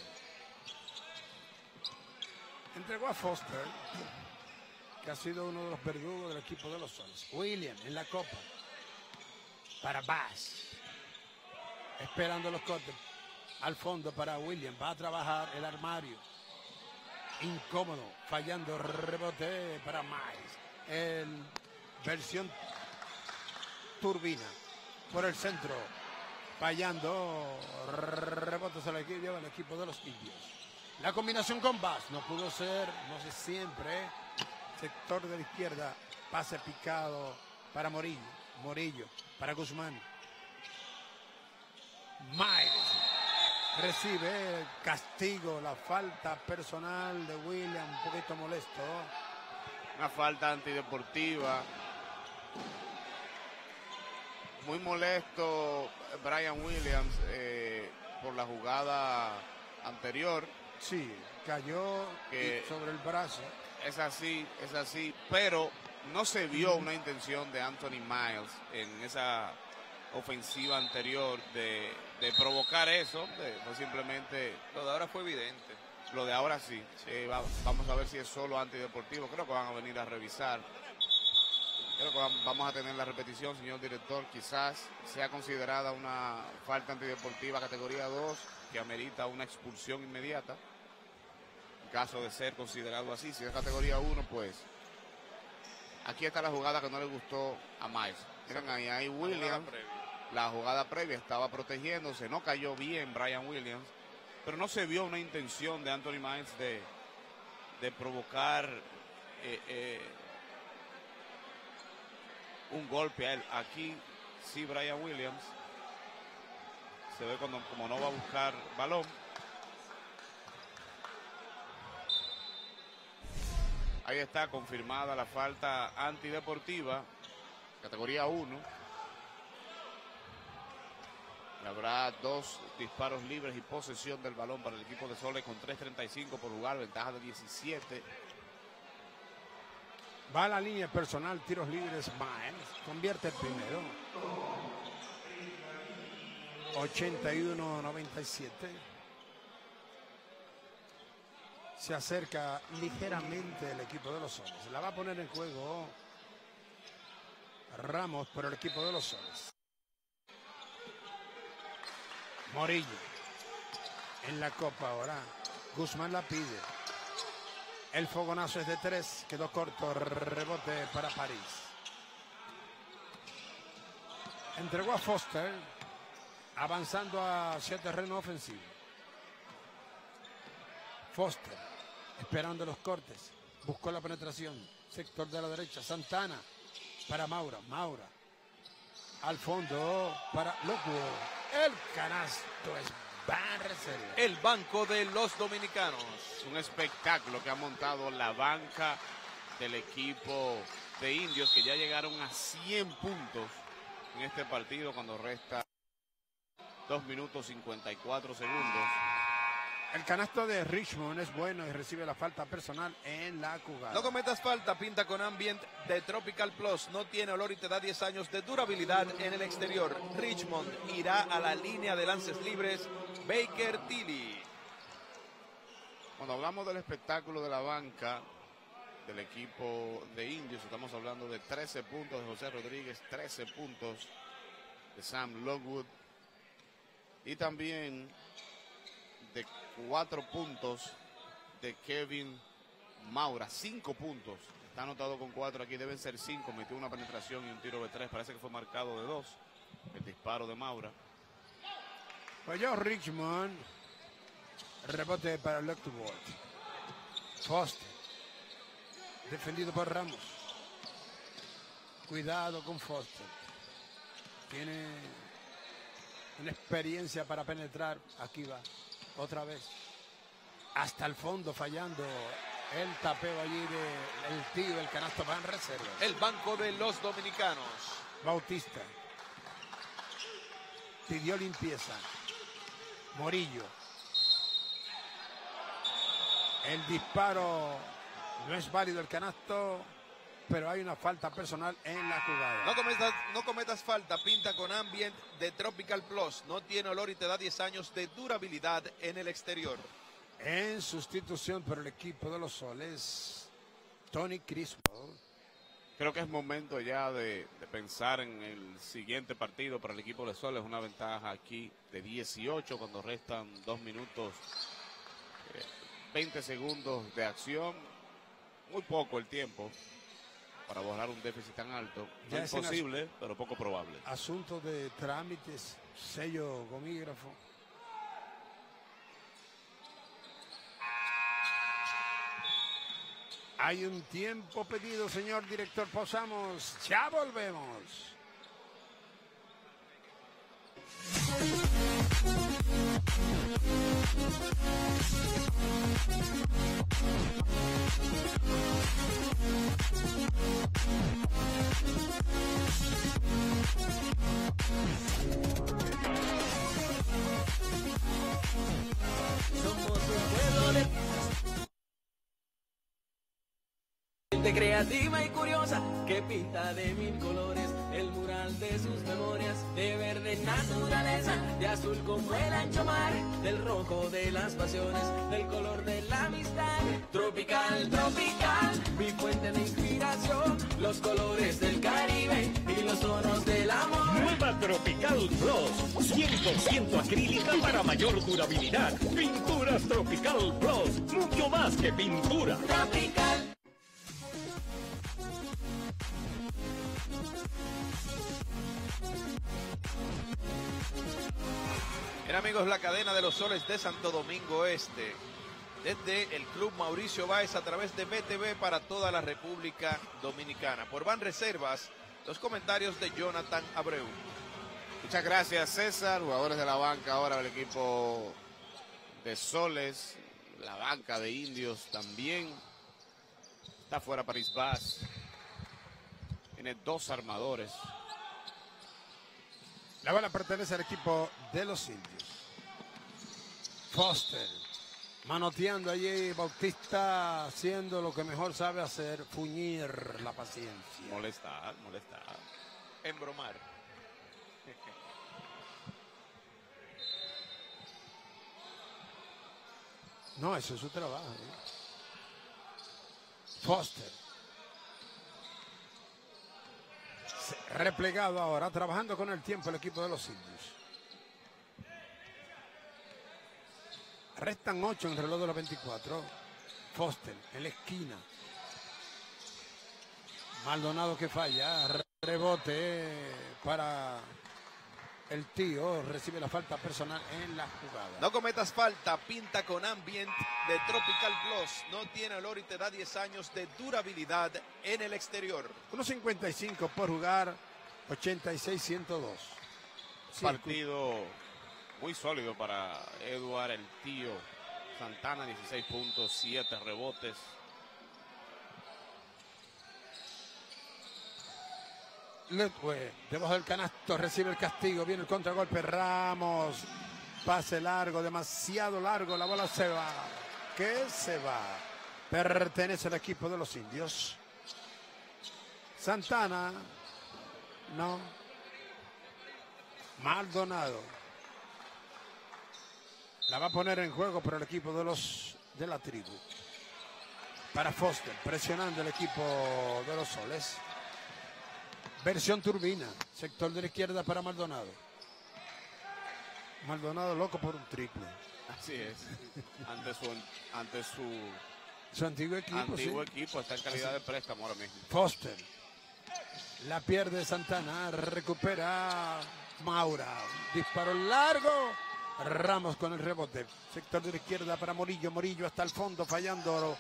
Entregó a Foster, que ha sido uno de los verdugos del equipo de los Soles. William en la copa. Para Bass. Esperando los cortes. Al fondo para William. Va a trabajar el armario. Incómodo. Fallando. Rebote para Miles. El versión turbina. Por el centro. Fallando. Rebote se le lleva el equipo de los indios. La combinación con Bass no pudo ser, no sé siempre. Sector de la izquierda, pase picado para Morillo. Morillo para Guzmán. Miles recibe castigo, la falta personal de William, un poquito molesto. Una falta antideportiva. Muy molesto Brian Williams eh, por la jugada anterior. Sí, cayó que sobre el brazo. Es así, es así, pero no se vio una intención de Anthony Miles en esa ofensiva anterior de, de provocar eso, de, no simplemente... Lo de ahora fue evidente. Lo de ahora sí, sí va, vamos a ver si es solo antideportivo, creo que van a venir a revisar. Creo que vamos a tener la repetición, señor director, quizás sea considerada una falta antideportiva categoría dos, que amerita una expulsión inmediata. En caso de ser considerado así, si es categoría uno, pues aquí está la jugada que no le gustó a Miles. Miren ahí, ahí Williams, la jugada previa estaba protegiéndose, no cayó bien Brian Williams, pero no se vio una intención de Anthony Miles de, de provocar eh, eh, un golpe a él. Aquí sí Brian Williams se ve cuando, como no va a buscar balón. Ahí está confirmada la falta antideportiva, categoría uno. Habrá dos disparos libres y posesión del balón para el equipo de Soles con tres treinta y cinco por jugar, ventaja de diecisiete. Va a la línea personal, tiros libres, Miles convierte el primero. ochenta y uno noventa y siete. Se acerca ligeramente el equipo de los Soles. La va a poner en juego Ramos por el equipo de los Soles. Morillo en la copa ahora. Guzmán la pide. El fogonazo es de tres. Quedó corto. Rebote para París. Entregó a Foster, avanzando hacia el terreno ofensivo. Foster, esperando los cortes, buscó la penetración, sector de la derecha, Santana, para Maura, Maura, al fondo, para Lockwood, el canasto es Van Reserva. El banco de los dominicanos. Es un espectáculo que ha montado la banca del equipo de Indios, que ya llegaron a cien puntos en este partido cuando resta dos minutos cincuenta y cuatro segundos. El canasto de Richmond es bueno y recibe la falta personal en la jugada. No cometas falta, pinta con Ambient de Tropical Plus. No tiene olor y te da diez años de durabilidad en el exterior. Richmond irá a la línea de lances libres Baker Tilly. Cuando hablamos del espectáculo de la banca del equipo de Indios, estamos hablando de trece puntos de José Rodríguez, trece puntos de Sam Lockwood y también de cuatro puntos de Kevin Maura, cinco puntos. Está anotado con cuatro, aquí deben ser cinco. Metió una penetración y un tiro de tres. Parece que fue marcado de dos. El disparo de Maura. Falló Richmond. Rebote para Lockwood. Foster. Defendido por Ramos. Cuidado con Foster. Tiene una experiencia para penetrar. Aquí va. Otra vez. Hasta el fondo fallando el tapeo allí del tío, el canasto Van Reserva. El banco de los dominicanos. Bautista. Pidió limpieza. Morillo. El disparo no es válido el canasto, pero hay una falta personal en la jugada. No cometas, no cometas falta, pinta con Ambient de Tropical Plus. No tiene olor y te da diez años de durabilidad en el exterior. En sustitución por el equipo de los Soles, Tony Crispo. Creo que es momento ya de, de pensar en el siguiente partido para el equipo de Soles. Una ventaja aquí de dieciocho cuando restan dos minutos, eh, veinte segundos de acción. Muy poco el tiempo para borrar un déficit tan alto. No Ya es es imposible, pero poco probable. Asunto de trámites, sello gomígrafo. Hay un tiempo pedido, señor director. Pausamos. Ya volvemos. Somos un pueblo de gente creativa y curiosa que pinta de mil colores el mural de sus memorias, de verde naturaleza, de azul como el ancho mar, del rojo de las pasiones, del color de la amistad. Tropical, tropical, mi fuente de inspiración, los colores del Caribe y los tonos del amor. Nueva Tropical Plus, cien por ciento acrílica para mayor durabilidad. Pinturas Tropical Plus, mucho más que pintura. Tropical. Bien, amigos, la cadena de los Soles de Santo Domingo Este, desde el Club Mauricio Báez a través de B T V para toda la República Dominicana. Por Van Reservas, los comentarios de Jonathan Abreu. Muchas gracias, César. Jugadores de la banca ahora del equipo de Soles, la banca de Indios también. Está fuera Paris Bass. Tiene dos armadores. La bola pertenece al equipo de los Indios. Foster. Manoteando allí, Bautista haciendo lo que mejor sabe hacer, fuñir la paciencia. Molestar, molestar. Embromar. No, eso es su trabajo. ¿eh? Foster. Replegado ahora, trabajando con el tiempo el equipo de los Indios. Restan ocho en el reloj de los veinticuatro. Foster en la esquina. Maldonado que falla. Rebote para El tío recibe la falta personal en la jugada. No cometas falta, pinta con Ambient de Tropical Plus. No tiene olor y te da diez años de durabilidad en el exterior. uno cincuenta y cinco por jugar, ochenta y seis ciento dos. Partido muy sólido para Edward, el tío Santana, dieciséis puntos, siete rebotes. Ledway, debajo del canasto, recibe el castigo, viene el contragolpe, Ramos, pase largo, demasiado largo, la bola se va, que se va, pertenece al equipo de los indios. Santana, no, Maldonado, la va a poner en juego por el equipo de los de la tribu, para Foster, presionando el equipo de los soles. Versión turbina, sector de la izquierda para Maldonado. Maldonado loco por un triple. Así es. Ante su, ante su, su antiguo equipo. Antiguo sí. equipo está en calidad de préstamo ahora mismo. Foster. La pierde Santana. Recupera Maura. Disparo largo. Ramos con el rebote. Sector de la izquierda para Morillo. Morillo hasta el fondo fallando.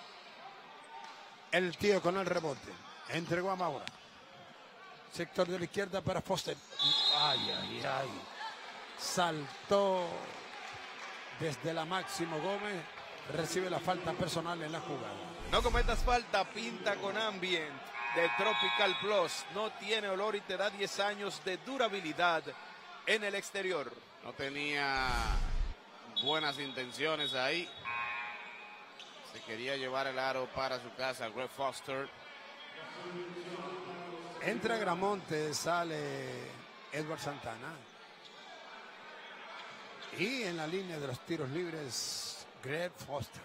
El tío con el rebote. Entregó a Maura. Sector de la izquierda para Foster. Ay, ay, ay. Saltó desde la Máximo Gómez. Recibe la falta personal en la jugada. No cometas falta, pinta con Ambient de Tropical Plus. No tiene olor y te da diez años de durabilidad en el exterior. No tenía buenas intenciones ahí. Se quería llevar el aro para su casa, Greg Foster. Entra Gramonte, sale Edward Santana. Y en la línea de los tiros libres, Greg Foster.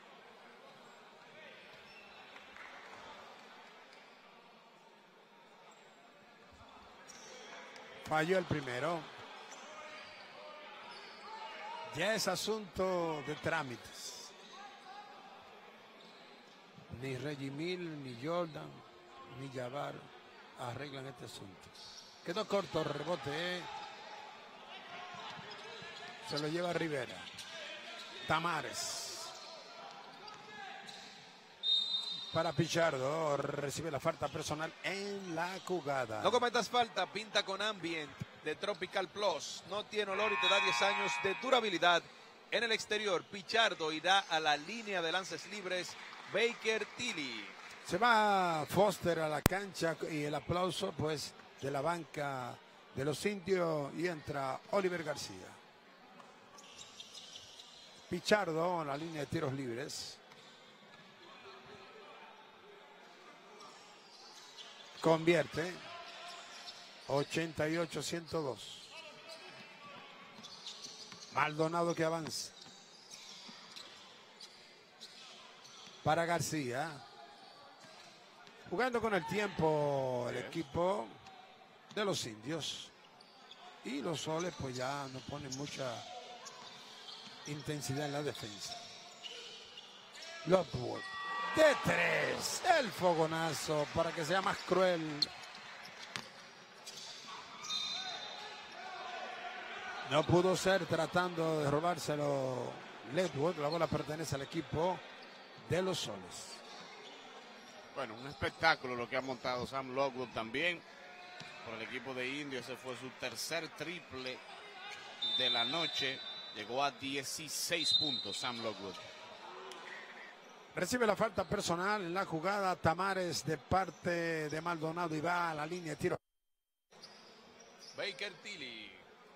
Falló el primero. Ya es asunto de trámites. Ni Reggie Mil, ni Jordan, ni Jabbar arreglan este asunto. Quedó corto el rebote. ¿eh? Se lo lleva Rivera. Tamares. Para Pichardo. Recibe la falta personal en la jugada. No cometas falta, pinta con Ambient de Tropical Plus. No tiene olor y te da diez años de durabilidad en el exterior. Pichardo irá a la línea de lances libres. Baker Tilly. Se va Foster a la cancha y el aplauso pues de la banca de los indios y entra Oliver García. Pichardo en la línea de tiros libres. Convierte. ochenta y ocho a ciento dos. Maldonado que avanza. Para García. Jugando con el tiempo el equipo de los indios. Y los soles pues ya no ponen mucha intensidad en la defensa. Lockwood. De tres. El fogonazo para que sea más cruel. No pudo ser tratando de robárselo Ledwood. La bola pertenece al equipo de los soles. Bueno, un espectáculo lo que ha montado Sam Lockwood también por el equipo de indios. Ese fue su tercer triple de la noche. Llegó a dieciséis puntos Sam Lockwood. Recibe la falta personal en la jugada Tamares de parte de Maldonado y va a la línea de tiro. Baker Tilly.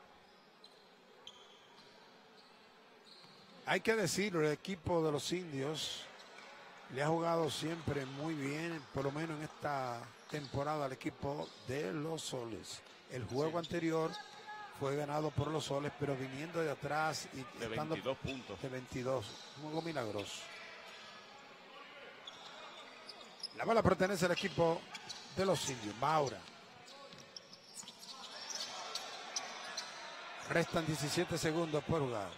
Hay que decirlo, el equipo de los indios le ha jugado siempre muy bien, por lo menos en esta temporada, al equipo de los soles. El juego sí. anterior fue ganado por los soles, pero viniendo de atrás y de estando veintidós puntos. De veintidós, un juego milagroso. La bola pertenece al equipo de los indios. Maura. Restan diecisiete segundos por jugar.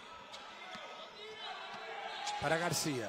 Para García.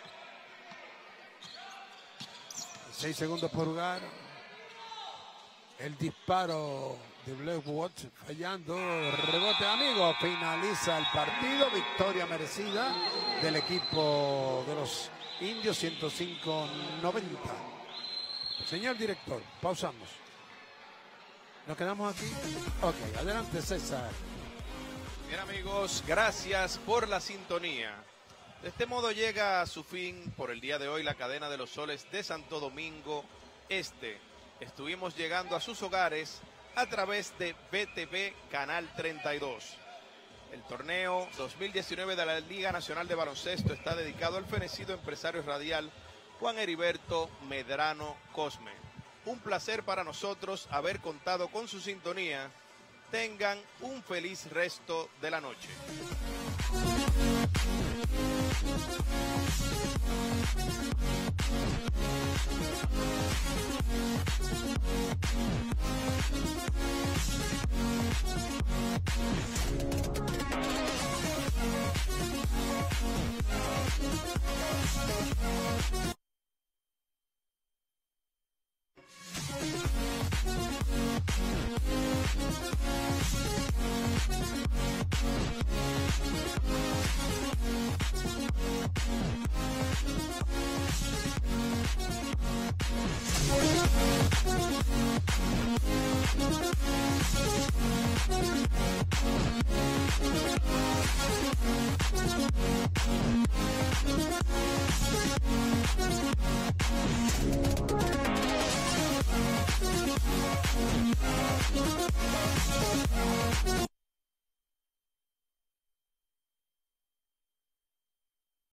seis segundos por jugar. El disparo de Blackwood fallando, rebote amigo, finaliza el partido, victoria merecida del equipo de los indios, ciento cinco noventa. Señor director, pausamos. ¿Nos quedamos aquí? Ok, adelante César. Bien amigos, gracias por la sintonía. De este modo llega a su fin por el día de hoy la cadena de los soles de Santo Domingo Este. Estuvimos llegando a sus hogares a través de B T V Canal treinta y dos. El torneo dos mil diecinueve de la Liga Nacional de Baloncesto está dedicado al fenecido empresario radial Juan Heriberto Medrano Cosme. Un placer para nosotros haber contado con su sintonía. Tengan un feliz resto de la noche. We'll be right back.